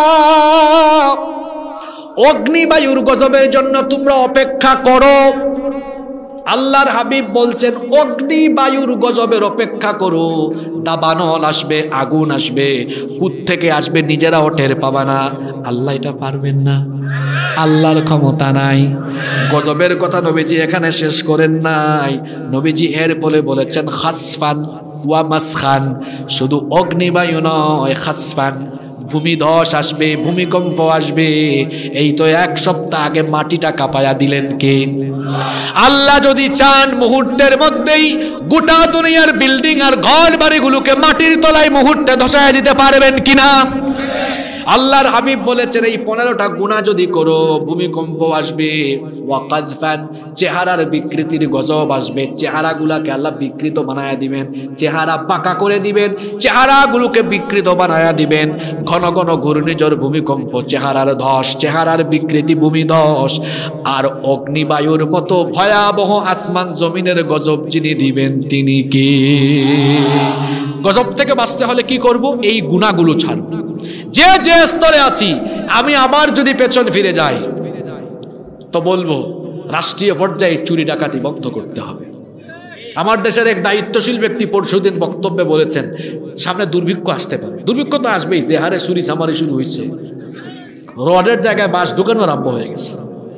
A: অগ্নিবায়ুর গজবের জন্য তোমরা অপেক্ষা করো। আল্লাহর হাবিব বলছেন অগ্নিবায়ুর গজবের অপেক্ষা করো। দাবানল আসবে, আগুন আসবে, কুত থেকে আসবে নিজেরাও টের পাবা না। আল্লাহ এটা পারবেন না, আল্লাহর ক্ষমতা নাই। গজবের কথা নবীজি এখানে শেষ করেন নাই, নবীজি এর বলে বলেছেন খাসফান ওয়া মাসখান, শুধু অগ্নিবায়ু নয়, খাসফান ভূমিধস আসবে, ভূমিকম্প আসবে। এই তো এক সপ্তাহ আগে মাটিটা কাঁপায়া দিলেন কে? আল্লাহ যদি চান মুহূর্তের মধ্যেই গোটা দুনিয়ার বিল্ডিং আর ঘর বাড়িগুলোকে মাটির তলায় মুহূর্তে ধসায় দিতে পারবেন কিনা? আল্লাহর হাবিব বলেছেন এই পনেরোটা গুনাহ যদি করো ভূমিকম্প আসবে, ওয়াকাযফান চেহারার বিকৃতির গজব আসবে, চেহারাগুলোকে আল্লাহ বিকৃত বানায়া দিবেন, চেহারা পাকা করে দিবেন, চেহারাগুলোকে বিকৃত বানায়া দিবেন। ঘন ঘন ঘূর্ণিঝড়, ভূমিকম্প, চেহারার ধস, চেহারার বিকৃতি, ভূমিধস। আর অগ্নিবায়ুর মতো ভয়াবহ আসমান জমিনের গজব যিনি দিবেন তিনি কে? গজব থেকে বাঁচতে হলে কি করব? এই গুনাহগুলো ছাড়ব। যে যে স্তরে আছি আমি আবার যদি পেছন ফিরে যাই তো বলবো রাষ্ট্রীয় পর্যায়ে চুরি ডাকাতি বন্ধ করতে হবে। আমার দেশের এক দায়িত্বশীল ব্যক্তি পরশুদিন বক্তব্যে বলেছেন সামনে দুর্ভিক্ষ আসতে পারে। দুর্ভিক্ষ তো আসবেই, যে হারে চুরি চামারি শুরু হয়েছে, রডের জায়গায় বাঁশ ঢুকানো আরম্ভ হয়ে গেছে।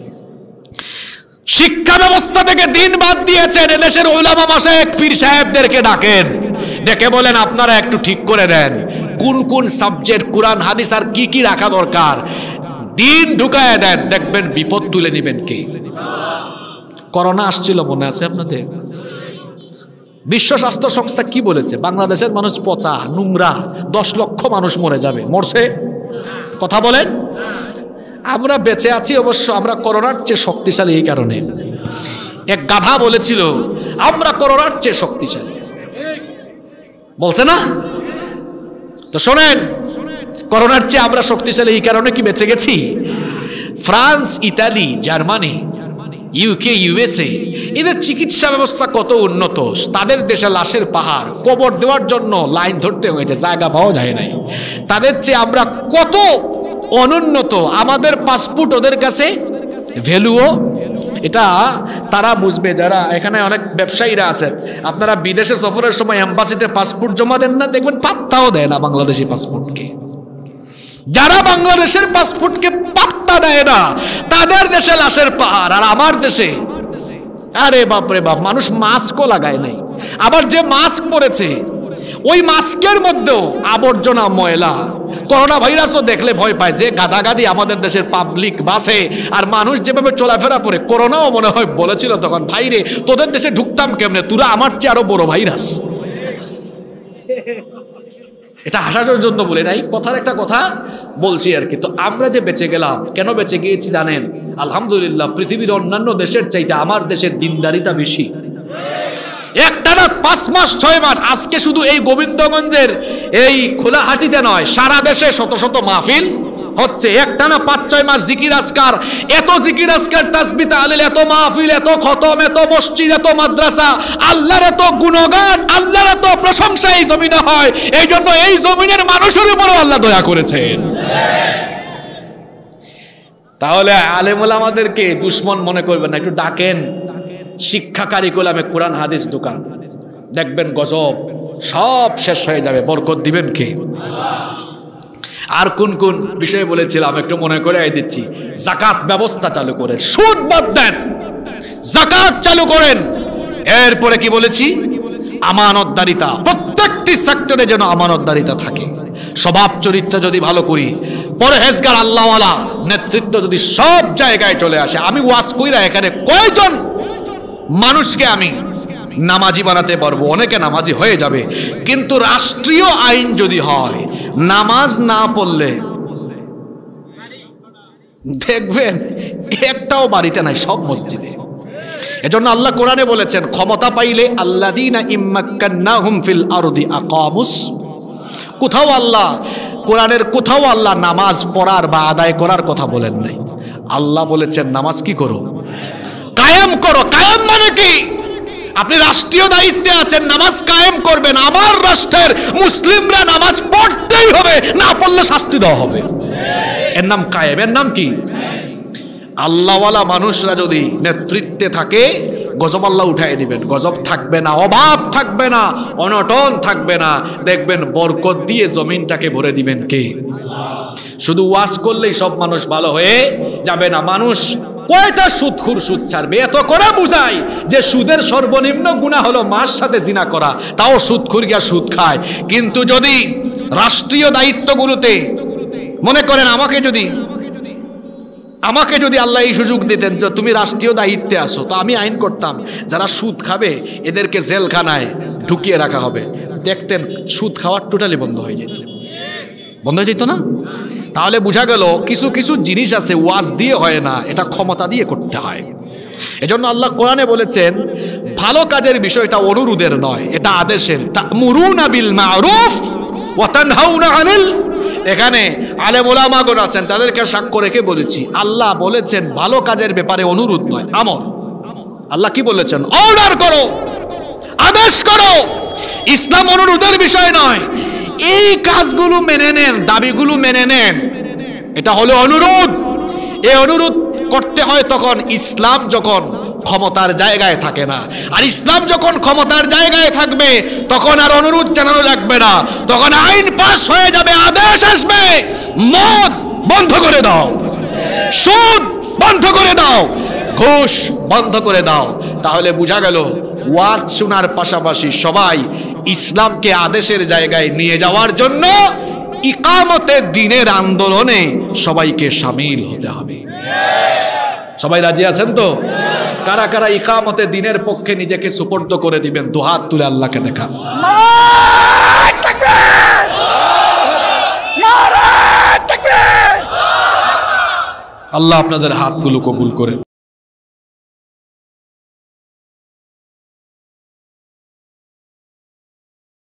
A: শিক্ষা ব্যবস্থা থেকে দিন বাদ দিয়েছেন, এদেশের উলামা মাশায়েখ পীর সাহেবদেরকে ডাকেন, ডেকে বলেন আপনারা একটু ঠিক করে দেন কোন কোন সাবজেক্ট কোরআন হাদিস আর কি কি রাখা দরকার, দিন ঢুকায় দেন, দেখবেন বিপদ তুলে নেবেন কে? করোনা আসছিল মনে আছে আপনাদের? বিশ্ব স্বাস্থ্য সংস্থা কি বলেছে? বাংলাদেশের মানুষ পচা নোংরা, দশ লক্ষ মানুষ মরে যাবে। মরছে? কথা বলেন। আমরা বেঁচে আছি অবশ্য, আমরা করোনার চেয়ে শক্তিশালী এই কারণে। এক গাধা বলেছিল আমরা করোনার চেয়ে শক্তিশালী, বলছে না? তো শোনেন, করোনার চেয়ে আমরা শক্তিশালী এই কারণে কি বেঁচে গেছি? France, Italy, Germany, UK, USA এদের চিকিৎসা ব্যবস্থা কত উন্নত। তাদের দেশে লাশের পাহাড়, কবর দেওয়ার জন্য লাইন ধরতে হয়েছে, জায়গা পাওয়া যায় নাই। তাদের চেয়ে আমরা কত অনুন্নত, আমাদের পাসপোর্ট ওদের কাছে ভ্যালুও। এটা তারা বুঝবে যারা এখানে অনেক ব্যবসায়ীরা আছেন। আপনারা বিদেশে সফরের সময় এম্বাসিতে পাসপোর্ট জমা দেন না, দেখবেন পাত্তাও দেয় না বাংলাদেশি পাসপোর্টকে। যারা বাংলাদেশের পাসপোর্টকে পাত্তা দেয় না তাদের দেশে লাশের পাহাড়, আর আমার দেশে আরে বাপরে বাপ, মানুষ মাস্কও লাগায় নাই। আবার যে মাস্ক পরেছে ওই মাস্কের মধ্যেও আবর্জনা, ময়লা। করোনা ভাইরাসও দেখলে ভয় পায়, যে গাদাগাদি আমাদের দেশের পাবলিক বাসে আর মানুষ যেভাবে চলাফেরা করে, করোনাও মনে হয় বলেছিল তখন ভাইরে তোদের দেশে ঢুকতাম কেমনে, তোরা আমার চেয়ে আরো বড় ভাইরাস। এটা হাসানোর জন্য বলে নাই, কথার একটা কথা বলছি আর কি। তো আমরা যে বেঁচে গেলাম, কেন বেঁচে গিয়েছি জানেন? আলহামদুলিল্লাহ, পৃথিবীর অন্যান্য দেশের চাইতে আমার দেশের দিনদারিতা বেশি। একটানা পাঁচ মাস ছয় মাস, আজকে শুধু এই গোবিন্দগঞ্জের এই খোলাহাটিতে নয়, সারা দেশে শত শত মাহফিল হচ্ছে। একটানা পাঁচ ছয় মাস জিকির আজকার, এত জিকির আজকার, তাসবিহ তাহলিল, এত মাহফিল, এত খতম, এত মসজিদ, এত মাদ্রাসা, আল্লাহর এত গুণগান, আল্লাহর এত প্রশংসা এই জমিনে হয়। এই জন্য এই জমিনের মানুষের উপরও আল্লাহ দয়া করেছেন। তাহলে আলেম ওলামাদেরকে দুশ্মন মনে করবেন না, একটু ডাকেন শিক্ষা কারিকুলামে কোরআন হাদিস দোকান, দেখবেন গজব সব শেষ হয়ে যাবে। বরকত দিবেন কে? আর কোন কোন বিষয়ে বলেছিলাম একটু মনে করে দিচ্ছি। যাকাত ব্যবস্থা চালু করেন, সুদ বাদ দেন, যাকাত চালু করেন। এরপরে কি বলেছি? আমানতদারিতা, প্রত্যেকটি সেক্টরে যেন আমানতদারিতা থাকে। স্বভাব চরিত্র যদি ভালো করি, পরহেজগার আল্লাহওয়ালা নেতৃত্ব যদি সব জায়গায় চলে আসে। আমি ওয়াজ কইরা এখানে কয়জন মানুষকে আমি নামাজি বানাতে পারবো? অনেকে নামাজি হয়ে যাবে, কিন্তু রাষ্ট্রীয় আইন যদি হয়, নামাজ না পড়লে দেখবেন একটাও বাড়িতে নাই, সব মসজিদে। এজন্য আল্লাহ কোরআনে বলেছেন, ক্ষমতা পাইলে আল্লাযীনা ইম্মাক্কান্নাহুম ফিল আরদি আকামুস। কোথাও আল্লাহ কোরআনের কোথাও আল্লাহ নামাজ পড়ার বা আদায় করার কথা বলেন নাই। আল্লাহ বলেছেন নামাজ কি করো? কায়েম করো। কায়েম মানে কি? আপনি রাষ্ট্রীয় দায়িত্বে আছেন, নামাজ কায়েম করবেন। আমার রাষ্ট্রের মুসলিমরা নামাজ পড়তেই হবে, না পড়লে শাস্তি দেওয়া হবে। এর নাম কায়েম। এর নাম কি? আল্লাহওয়ালা মানুষরা যদি নেতৃত্বে থাকে, গজব আল্লাহ উঠাই দিবেন। গজব থাকবে না, অভাব থাকবে না, অনটন থাকবে না। দেখবেন বরকত দিয়ে জমিনটাকে ভরে দিবেন কে? শুধু ওয়াজ করলেই সব মানুষ ভালো হয়ে যাবে না। মানুষ কয়টা সুদখোর সুদ ছাড়বে? এত করে বুঝাই যে সুদের সর্বনিম্ন গুনাহ হলো মার সাথে জিনা করা, তাও সুদখোর গিয়া সুদ খায়। কিন্তু যদি রাষ্ট্রীয় দায়িত্বগুলোতে মনে করেন, আমাকে যদি আমাকে যদি আল্লাহ এই সুযোগ দিতেন যে তুমি রাষ্ট্রীয় দায়িত্বে আসো, তো আমি আইন করতাম যারা সুদ খাবে এদেরকে জেলখানায় ঢুকিয়ে রাখা হবে। দেখতেন সুদ খাওয়া টোটালি বন্ধ হয়ে যেত। বন্ধ হয়ে যেত না? তাহলে বোঝা গেল কিছু কিছু জিনিস আছে ওয়াজ দিয়ে হয় না, এটা ক্ষমতা দিয়ে করতে হয়। এজন্য আল্লাহ কোরআনে বলেছেন ভালো কাজের বিষয়টা অনুরোধের নয়, এটা আদেশের। তা'মুরুনা বিল মা'রুফ ওয়া তানহাউনা আনিল। এখানে আলেম ওলামাগণ আছেন, তাদেরকে সাক্ষ্য রেখে বলেছি আল্লাহ বলেছেন ভালো কাজের ব্যাপারে অনুরোধ নয়, আমর। আল্লাহ কি বলেছেন? অর্ডার করো, আদেশ করো। ইসলাম অনুরোধের বিষয় নয়। এই কাজগুলো মেনে নেন, দাবিগুলো মেনে নেন, এটা হলো অনুরোধ। এই অনুরোধ করতে হয় তখন ইসলাম যখন ক্ষমতার জায়গায় থাকে না। আর ইসলাম যখন ক্ষমতার জায়গায় থাকবে তখন আর অনুরোধ জানানো লাগবে না, তখন আইন পাস হয়ে যাবে, আদেশ আসবে, মদ বন্ধ করে দাও, সুদ বন্ধ করে দাও, ঘুষ বন্ধ করে দাও। তাহলে বোঝা গেল ওয়াজ শোনার পাশাপাশি সবাই ইসলামকে আদেশের জায়গায় নিয়ে যাওয়ার জন্য ইকামতে দ্বীনের আন্দোলনে সবাইকে শামিল হতে হবে। সবাই রাজি আছেন তো? কারা কারা ইকামতে দ্বীনের পক্ষে নিজেকে সুপর্দ করে দিবেন? দুহাত তুলে আল্লাহকে দেখান। আল্লাহ আপনাদের হাতগুলো কবুল করেন।